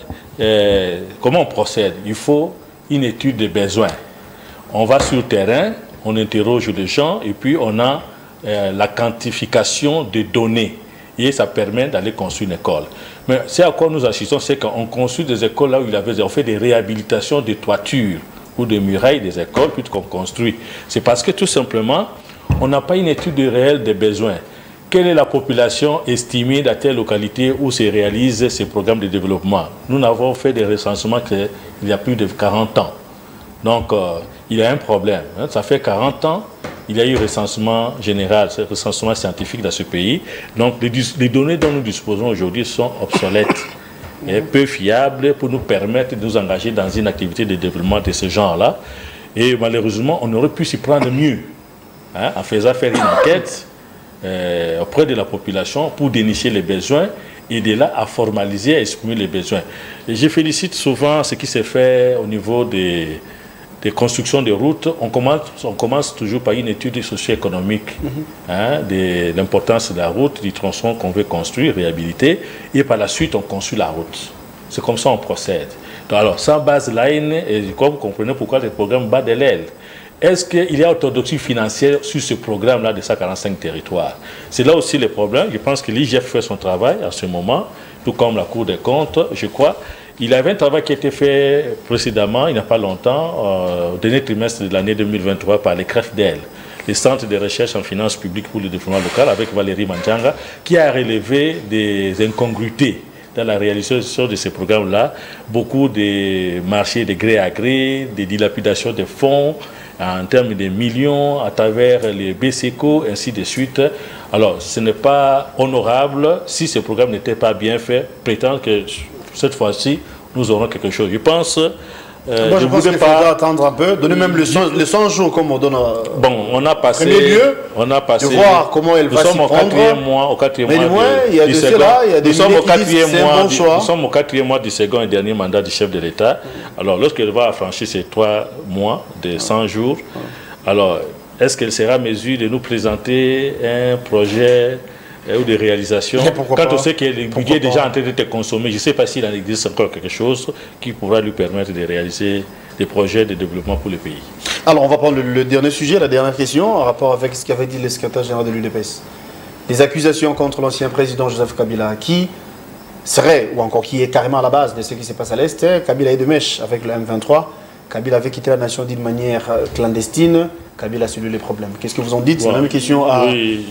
C: comment on procède? Il faut une étude de besoins. On va sur le terrain, on interroge les gens et puis on a la quantification des données. Et ça permet d'aller construire une école. Mais c'est à quoi nous assistons, c'est qu'on construit des écoles là où on fait des réhabilitations de toitures ou de murailles des écoles, puis qu'on construit. C'est parce que tout simplement, on n'a pas une étude réelle des besoins. Quelle est la population estimée dans telle localité où se réalisent ces programmes de développement? Nous n'avons fait des recensements qu'il y a plus de 40 ans. Donc, il y a un problème. Hein. Ça fait 40 ans, il y a eu recensement général, recensement scientifique dans ce pays. Donc, les données dont nous disposons aujourd'hui sont obsolètes et peu fiables pour nous permettre de nous engager dans une activité de développement de ce genre-là. Et malheureusement, on aurait pu s'y prendre mieux, hein, en faisant faire une enquête auprès de la population pour dénicher les besoins et de là à formaliser et exprimer les besoins. Et je félicite souvent ce qui s'est fait au niveau des constructions de routes. On commence toujours par une étude socio-économique hein, de l'importance de la route, du tronçon qu'on veut construire, réhabiliter, et par la suite on construit la route. C'est comme ça qu'on procède. Donc, alors, sans baseline, et comme vous comprenez pourquoi le programme bat de l'aile. Est-ce qu'il y a orthodoxie financière sur ce programme-là de 145 territoires? C'est là aussi le problème. Je pense que l'IGF fait son travail en ce moment, tout comme la Cour des comptes, je crois. Il y avait un travail qui a été fait précédemment, il n'y a pas longtemps, au dernier trimestre de l'année 2023 par les CREFDEL, les centres de recherche en finances publiques pour le développement local, avec Valérie Mandjanga, qui a relevé des incongruités dans la réalisation de ces programmes-là. Beaucoup de marchés de gré à gré, des dilapidations de fonds, en termes de millions, à travers les BCECO, ainsi de suite. Alors, ce n'est pas honorable, si ce programme n'était pas bien fait, prétendre que cette fois-ci, nous aurons quelque chose. Je pense...
A: Moi, je pense qu'il faudra attendre un peu, donner même le 100 jours comme on donne
C: bon, on a passé,
A: premier lieu,
C: on a passé,
A: de voir comment elle va s'y prendre.
C: Au quatrième
A: mois
C: il y a de cela, il y a des milliers qui disent c'est un bon choix. Nous sommes au 4e mois du second et dernier mandat du chef de l'État. Alors, lorsqu'elle va franchir ces 3 mois de 100 jours, alors, est-ce qu'elle sera en mesure de nous présenter un projet ou de réalisation, quand on sait que le budget est déjà en train d'être consommé, je ne sais pas s'il en existe encore quelque chose qui pourra lui permettre de réaliser des projets de développement pour le pays.
A: Alors, on va prendre le dernier sujet, la dernière question, en rapport avec ce qu'avait dit le secrétaire général de l'UDPS. Les accusations contre l'ancien président Joseph Kabila, qui serait, ou encore qui est carrément à la base de ce qui se passe à l'Est. Kabila est de mèche avec le M23. Kabila avait quitté la nation d'une manière clandestine. Kabila a subi les problèmes. Qu'est-ce que vous en dites? C'est la même question à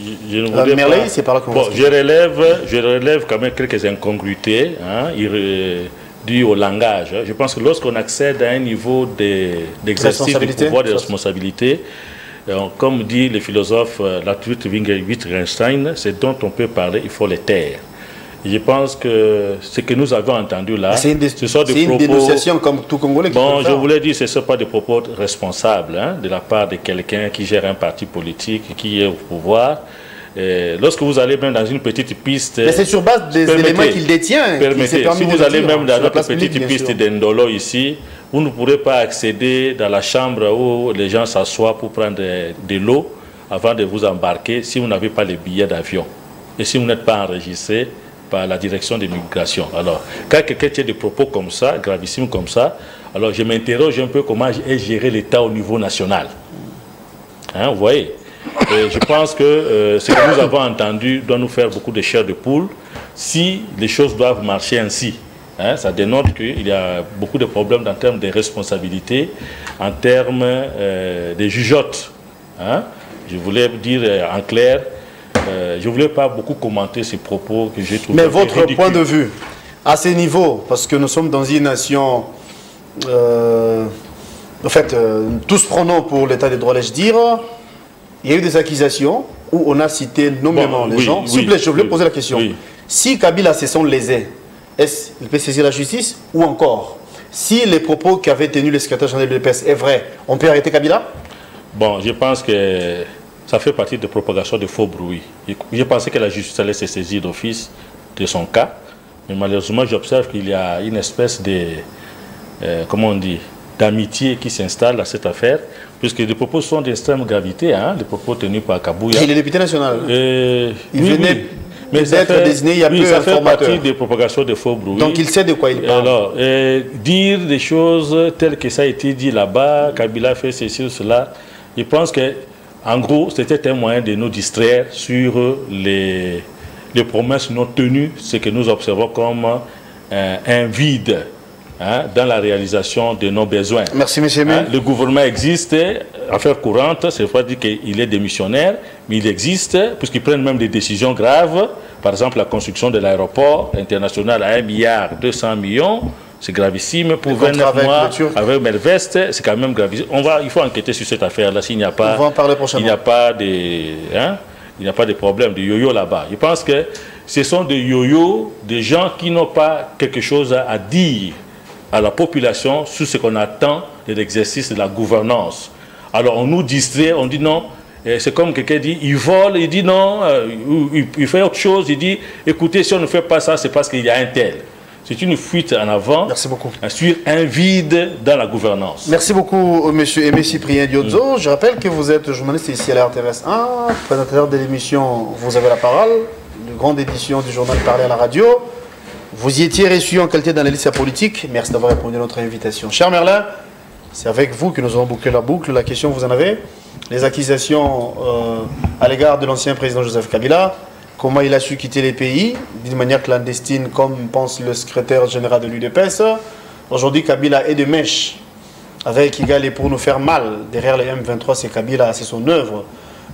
A: Merley, c'est par là qu'on va.
C: Je relève quand même quelques incongruités dues au langage. Je pense que lorsqu'on accède à un niveau d'exercice du pouvoir de responsabilité, comme dit le philosophe Wittgenstein, c'est dont on peut parler, il faut les taire. Je pense que ce que nous avons entendu là, ce sont des propos...
A: une dénonciation comme tout Congolais qui
C: bon, je voulais dire, ce ne sont pas des propos responsables de la part de quelqu'un qui gère un parti politique, qui est au pouvoir. Lorsque vous allez même dans une petite piste...
A: Mais c'est sur base des éléments qu'il détient.
C: Si vous allez même dans notre petite piste d'Endolo ici, vous ne pourrez pas accéder dans la chambre où les gens s'assoient pour prendre de l'eau avant de vous embarquer si vous n'avez pas les billets d'avion. Et si vous n'êtes pas enregistré par la direction de l'immigration. Alors, quand quelqu'un tient des propos comme ça, gravissimes comme ça, alors je m'interroge un peu comment est géré l'État au niveau national. Hein, vous voyez? Et je pense que ce que nous avons entendu doit nous faire beaucoup de chair de poule si les choses doivent marcher ainsi. Hein, ça dénote qu'il y a beaucoup de problèmes en termes de responsabilité, en termes de jugeotes. Hein. Je voulais dire en clair, je ne voulais pas beaucoup commenter ces propos que j'ai trouvés.
A: Mais votre ridicule. Point de vue, à ce niveau, parce que nous sommes dans une nation, en fait, tous prenons pour l'état des droits, laisse dire, il y a eu des accusations où on a cité nommément les gens. S'il vous plaît, je voulais poser la question. Si Kabila se sont lésés, est-ce qu'il peut saisir la justice ou encore, si les propos qu'avait tenus le secrétaire général de l'UDPS est vrai, on peut arrêter Kabila?
C: Bon, je pense que ça fait partie de propagation de faux bruits. Je pensais que la justice allait se saisir d'office de son cas, mais malheureusement, j'observe qu'il y a une espèce de, comment on dit, d'amitié qui s'installe à cette affaire, puisque les propos sont d'extrême gravité, hein, les propos tenus par Kabouya.
A: Il est député national.
C: Il venait
A: d'être désigné il y a peu
C: ça fait partie des propagations de faux bruits.
A: Donc il sait de quoi il parle.
C: Alors, dire des choses telles que ça a été dit là-bas, Kabila fait ceci ou cela, je pense que, en gros, c'était un moyen de nous distraire sur les promesses non tenues, ce que nous observons comme un vide, hein, dans la réalisation de nos besoins.
A: Merci, monsieur.
C: Hein, le gouvernement existe, affaire courante, c'est pas dire qu'il est démissionnaire, mais il existe, puisqu'ils prennent même des décisions graves. Par exemple, la construction de l'aéroport international à 1,2 milliard, c'est gravissime. Pour 29 mois, avec Melvest, c'est quand même gravissime. Il faut enquêter sur cette affaire-là, s'il n'y a pas,
A: on va en parler prochainement.
C: Il n'y a pas de problème de yo-yo là-bas. Je pense que ce sont des yo-yo, des gens qui n'ont pas quelque chose à dire à la population sur ce qu'on attend de l'exercice de la gouvernance. Alors on nous distrait, on dit non, c'est comme quelqu'un dit, il vole, il dit non, il fait autre chose, il dit, écoutez, si on ne fait pas ça, c'est parce qu'il y a un tel. C'est une fuite en avant.
A: Merci beaucoup.
C: Sur un vide dans la gouvernance.
A: Merci beaucoup, monsieur Aimé Cyprien Diozzo. Je rappelle que vous êtes journaliste ici à la RTVS 1, présentateur de l'émission Vous avez la parole, de grande édition du journal Parler à la radio. Vous y étiez reçu en qualité d'analyste politique. Merci d'avoir répondu à notre invitation. Cher Merlin, c'est avec vous que nous allons boucler la boucle. La question, vous en avez? Les accusations à l'égard de l'ancien président Joseph Kabila, comment il a su quitter les pays d'une manière clandestine, comme pense le secrétaire général de l'UDPS. Aujourd'hui, Kabila est de mèche avec Kigali pour nous faire mal. Derrière les M23, c'est Kabila, c'est son œuvre.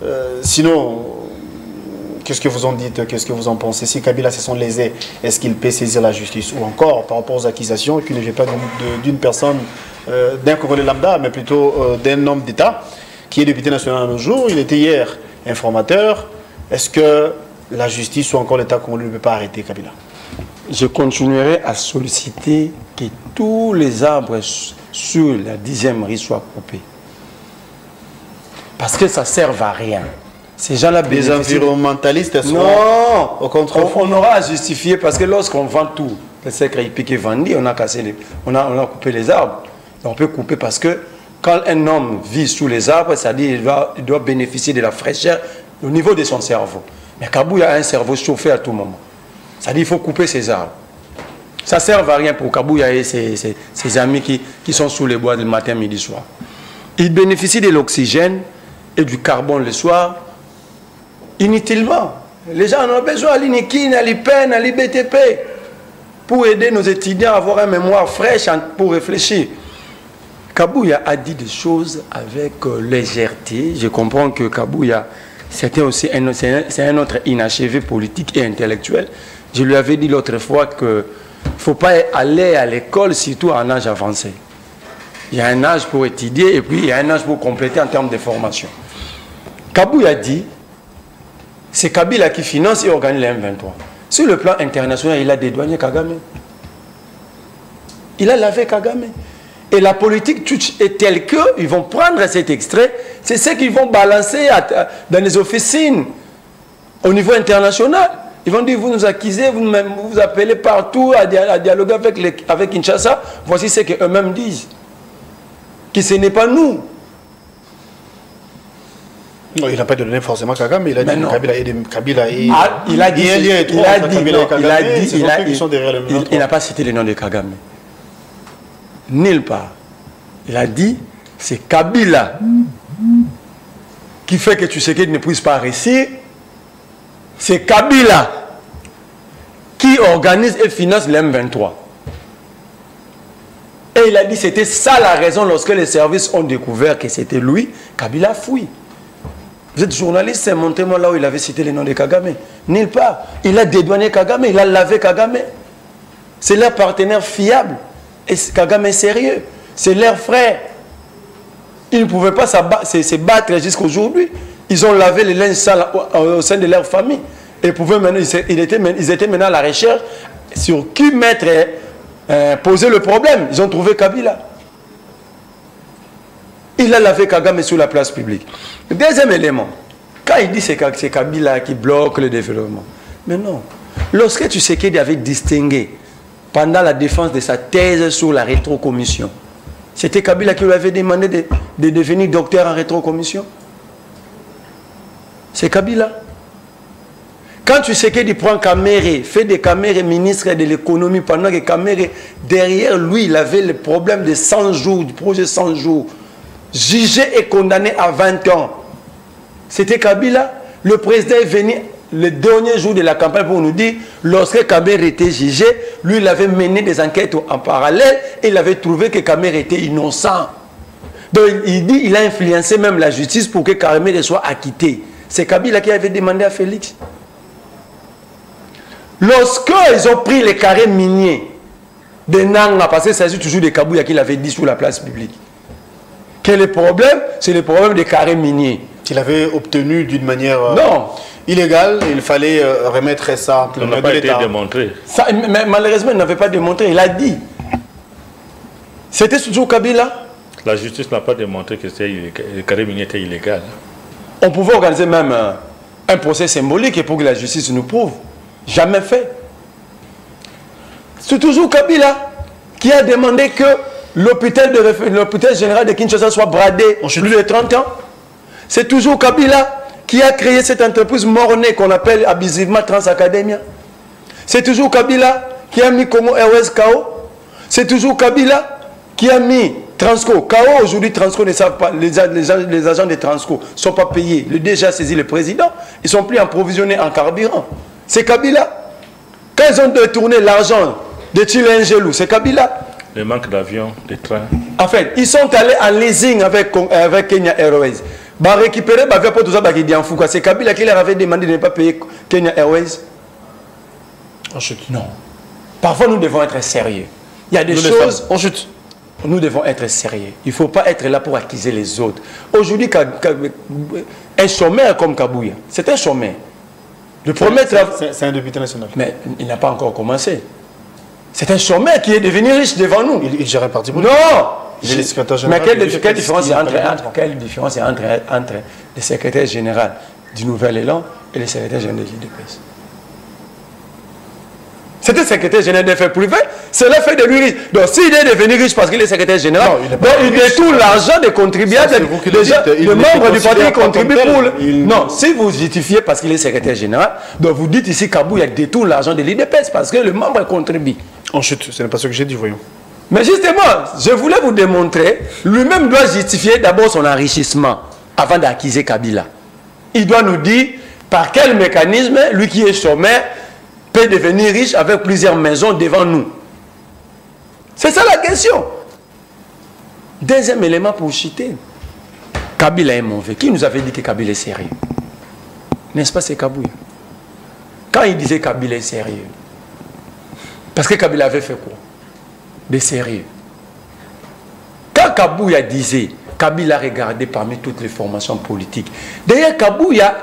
A: Sinon, qu'est-ce que vous en dites? Qu'est-ce que vous en pensez? Si Kabila se sont lésés, est-ce qu'il peut saisir la justice? Ou encore, par rapport aux accusations, qu'il ne vient pas d'une personne, d'un Congolais lambda, mais plutôt d'un homme d'État, qui est député national à nos jours. Il était hier informateur. Est-ce que la justice ou encore l'État congolais ne peut pas arrêter Kabila?
B: Je continuerai à solliciter que tous les arbres sur la 10e rue soient coupés. Parce que ça ne sert à rien. Ces gens-là bénéficient...
A: Les environnementalistes,
B: non,
A: au contraire.
B: On aura à justifier parce que lorsqu'on vend tout, le secret piqué vendu, on a cassé on a coupé les arbres. On peut couper parce que quand un homme vit sous les arbres, c'est-à-dire qu'il doit bénéficier de la fraîcheur au niveau de son cerveau. Mais Kabouya a un cerveau chauffé à tout moment. C'est-à-dire qu'il faut couper ses arbres. Ça ne sert à rien pour Kabouya et ses amis qui sont sous les bois le matin, midi, soir. Ils bénéficient de l'oxygène et du carbone le soir inutilement. Les gens en ont besoin à l'INIKIN, à l'IPEN, à l'IBTP pour aider nos étudiants à avoir une mémoire fraîche pour réfléchir. Kabouya a dit des choses avec légèreté. Je comprends que Kabouya, c'est un autre inachevé politique et intellectuel. Je lui avais dit l'autre fois qu'il ne faut pas aller à l'école, surtout à un âge avancé. Il y a un âge pour étudier et puis il y a un âge pour compléter en termes de formation. Kabouya dit, c'est Kabila qui finance et organise les M23. Sur le plan international, il a dédouané Kagame. Il a lavé Kagame. Et la politique est telle qu'ils vont prendre cet extrait, c'est ce qu'ils vont balancer dans les officines au niveau international. Ils vont dire, vous nous accusez, vous vous appelez partout à dialoguer avec Kinshasa. Voici ce qu'eux-mêmes disent. Que ce n'est pas nous.
C: Non, il n'a pas donné forcément Kagame, il a dit que Kabila est...
B: Il n'a pas cité le nom de Kagame. Nulle part. Il a dit, c'est Kabila qui fait que tu sais qu'il ne puisse pas réussir. C'est Kabila qui organise et finance le M23. Et il a dit, c'était ça la raison lorsque les services ont découvert que c'était lui, Kabila fouille. Vous êtes journaliste, montrez-moi là où il avait cité le nom de Kagame. Nulle part. Il a dédouané Kagame, il a lavé Kagame. C'est leur partenaire fiable. Et Kagame est sérieux. C'est leur frère. Ils ne pouvaient pas se battre jusqu'à aujourd'hui. Ils ont lavé les linges sales au sein de leur famille. Et ils étaient maintenant à la recherche sur qui poser le problème. Ils ont trouvé Kabila. Il a lavé Kagame sur la place publique. Deuxième élément, Quand il dit c'est Kabila qui bloque le développement. Mais non. Lorsque Tshisekedi avait distingué pendant la défense de sa thèse sur la rétrocommission, c'était Kabila qui lui avait demandé de devenir docteur en rétrocommission. C'est Kabila. Quand Tshisekedi prend Kamere, fait des Kamere ministre de l'économie, pendant que Kamere, derrière lui, il avait le problème de 100 jours, du projet 100 jours, jugé et condamné à 20 ans. C'était Kabila. Le président est venu le dernier jour de la campagne pour nous dire, lorsque Kamere était jugé, lui, il avait mené des enquêtes en parallèle et il avait trouvé que Kamere était innocent. Donc il dit, il a influencé même la justice pour que Kamere soit acquitté. C'est Kabila qui avait demandé à Félix. Lorsqu'ils ont pris les carrés miniers de Nanga, parce que c'est toujours de Kabouya qu'il avait dit sur la place publique, quel est le problème? C'est le problème des carrés miniers.
A: Qu'il avait obtenu d'une manière illégale, il fallait remettre ça
C: Ça n'a pas été démontré.
B: Ça, mais malheureusement, il n'avait pas démontré, il a dit. C'était toujours Kabila.
C: La justice n'a pas démontré que le carré minier était illégal.
B: On pouvait organiser même un procès symbolique pour que la justice nous prouve. Jamais fait. C'est toujours Kabila qui a demandé que l'hôpital général de Kinshasa soit bradé plus de 30 ans. C'est toujours Kabila qui a créé cette entreprise mornée qu'on appelle abusivement Transacademia. C'est toujours Kabila qui a mis Congo Airways KO. C'est toujours Kabila qui a mis Transco. KO aujourd'hui, Transco ne savent pas, les agents de Transco ne sont pas payés. Le DG a saisi le président, ils sont plus approvisionné en carburant. C'est Kabila. Quand ils ont détourné l'argent de Tchilengelou, c'est Kabila.
C: Le manque d'avions, de trains.
B: En fait, ils sont allés en leasing avec Kenya Airways. Bah récupérer, bah pour tout ça, bah qui dit en fou quoi. C'est Kabila qui leur avait demandé de ne pas payer Kenya Airways. Non. Parfois, nous devons être sérieux. Il y a des choses. Nous devons être sérieux. Il ne faut pas être là pour accuser les autres. Aujourd'hui, un chômeur comme Kabouya, c'est un chômeur. Le premier travail.
A: C'est un député national.
B: Mais il n'a pas encore commencé. C'est un chômeur qui est devenu riche devant nous.
A: Il gère un parti
B: politique. Non.
A: Il est le secrétaire général.
B: Mais quelle différence il y a entre le secrétaire général du Nouvel Élan et le secrétaire général de l'IDPS? C'est un secrétaire général des faits privés, cela fait de lui riche. Donc s'il est devenu riche parce qu'il est secrétaire général, il détourne l'argent des contribuables, des membres du parti qui contribuent pour le... Non, si vous justifiez parce qu'il est secrétaire général, donc vous dites ici Kabouya détourne l'argent de l'IDPS parce que le membre contribue.
A: En chute, ce n'est pas ce que j'ai dit, voyons.
B: Mais justement, je voulais vous démontrer, lui-même doit justifier d'abord son enrichissement avant d'accuser Kabila. Il doit nous dire par quel mécanisme, lui qui est chômeur, peut devenir riche avec plusieurs maisons devant nous. C'est ça la question. Deuxième élément pour chuter. Kabila est mauvais. Qui nous avait dit que Kabila est sérieux? N'est-ce pas, c'est Kabouya? Quand il disait Kabila est sérieux, parce que Kabila avait fait quoi? De sérieux. Quand Kabouya disait, Kabila regardait parmi toutes les formations politiques. D'ailleurs, Kabouya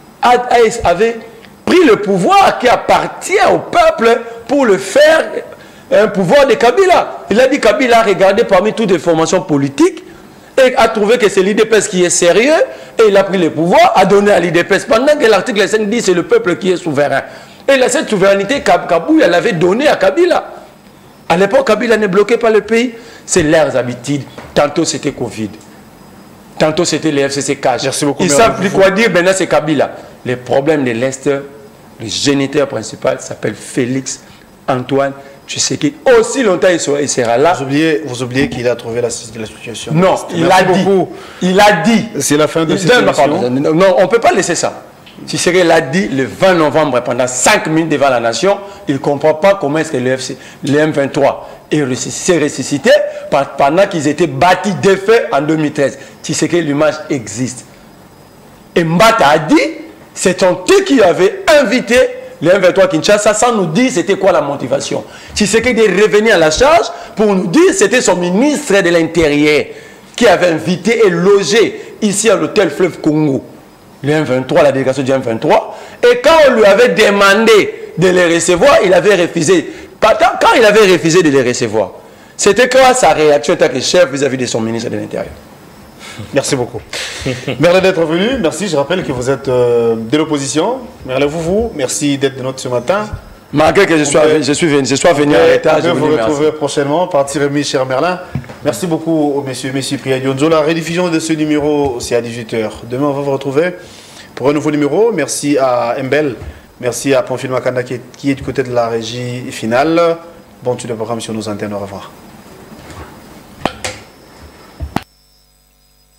B: avait pris le pouvoir qui appartient au peuple pour le faire un pouvoir de Kabila. Il a dit Kabila a regardé parmi toutes les formations politiques et a trouvé que c'est l'IDPS qui est sérieux et il a pris le pouvoir, a donné à l'IDPS pendant que l'article 5 dit c'est le peuple qui est souverain. Et cette souveraineté, Kabouya l'avait donnée à Kabila. À l'époque, Kabila ne bloquait pas le pays. C'est leurs habitudes. Tantôt c'était Covid. Tantôt c'était les FCC cash. Ils ne savent plus quoi dire, maintenant c'est Kabila. Les problèmes de l'Est, le géniteur principal s'appelle Félix Antoine Tshisekedi. Aussi longtemps il sera là.
A: Vous oubliez qu'il a trouvé la situation.
B: Non, il a dit. Il a dit.
A: C'est la fin de cette émission.
B: Non, on ne peut pas laisser ça. Tshisekedi l'a dit le 20 novembre pendant 5 minutes devant la nation. Il ne comprend pas comment est-ce que le M23 s'est ressuscité pendant qu'ils étaient bâtis d'effet en 2013. Tshisekedi, l'image existe. Et Mbata a dit, c'est un type qui avait invité le M23 Kinshasa sans nous dire c'était quoi la motivation. Tshisekedi est revenu à la charge pour nous dire c'était son ministre de l'Intérieur qui avait invité et logé ici à l'hôtel Fleuve Congo. Le M23, la délégation du M23. Et quand on lui avait demandé de les recevoir, il avait refusé. Quand il avait refusé de les recevoir, c'était quoi sa réaction en tant que chef vis-à-vis de son ministre de l'Intérieur?
A: Merci beaucoup. Merci d'être venu. Merci. Je rappelle que vous êtes de l'opposition. Merci vous. Merci d'être de notre ce matin.
B: Malgré que je sois venu en retard, je
A: vous retrouver prochainement. Partie remise, cher Merlin. Merci beaucoup, messieurs Priya Dionzo. La rediffusion de ce numéro, c'est à 18h. Demain, on va vous retrouver pour un nouveau numéro. Merci à Mbel. Merci à Pamphile Makanda qui est du côté de la régie finale. Bon, tu le programme sur nos antennes. Au revoir.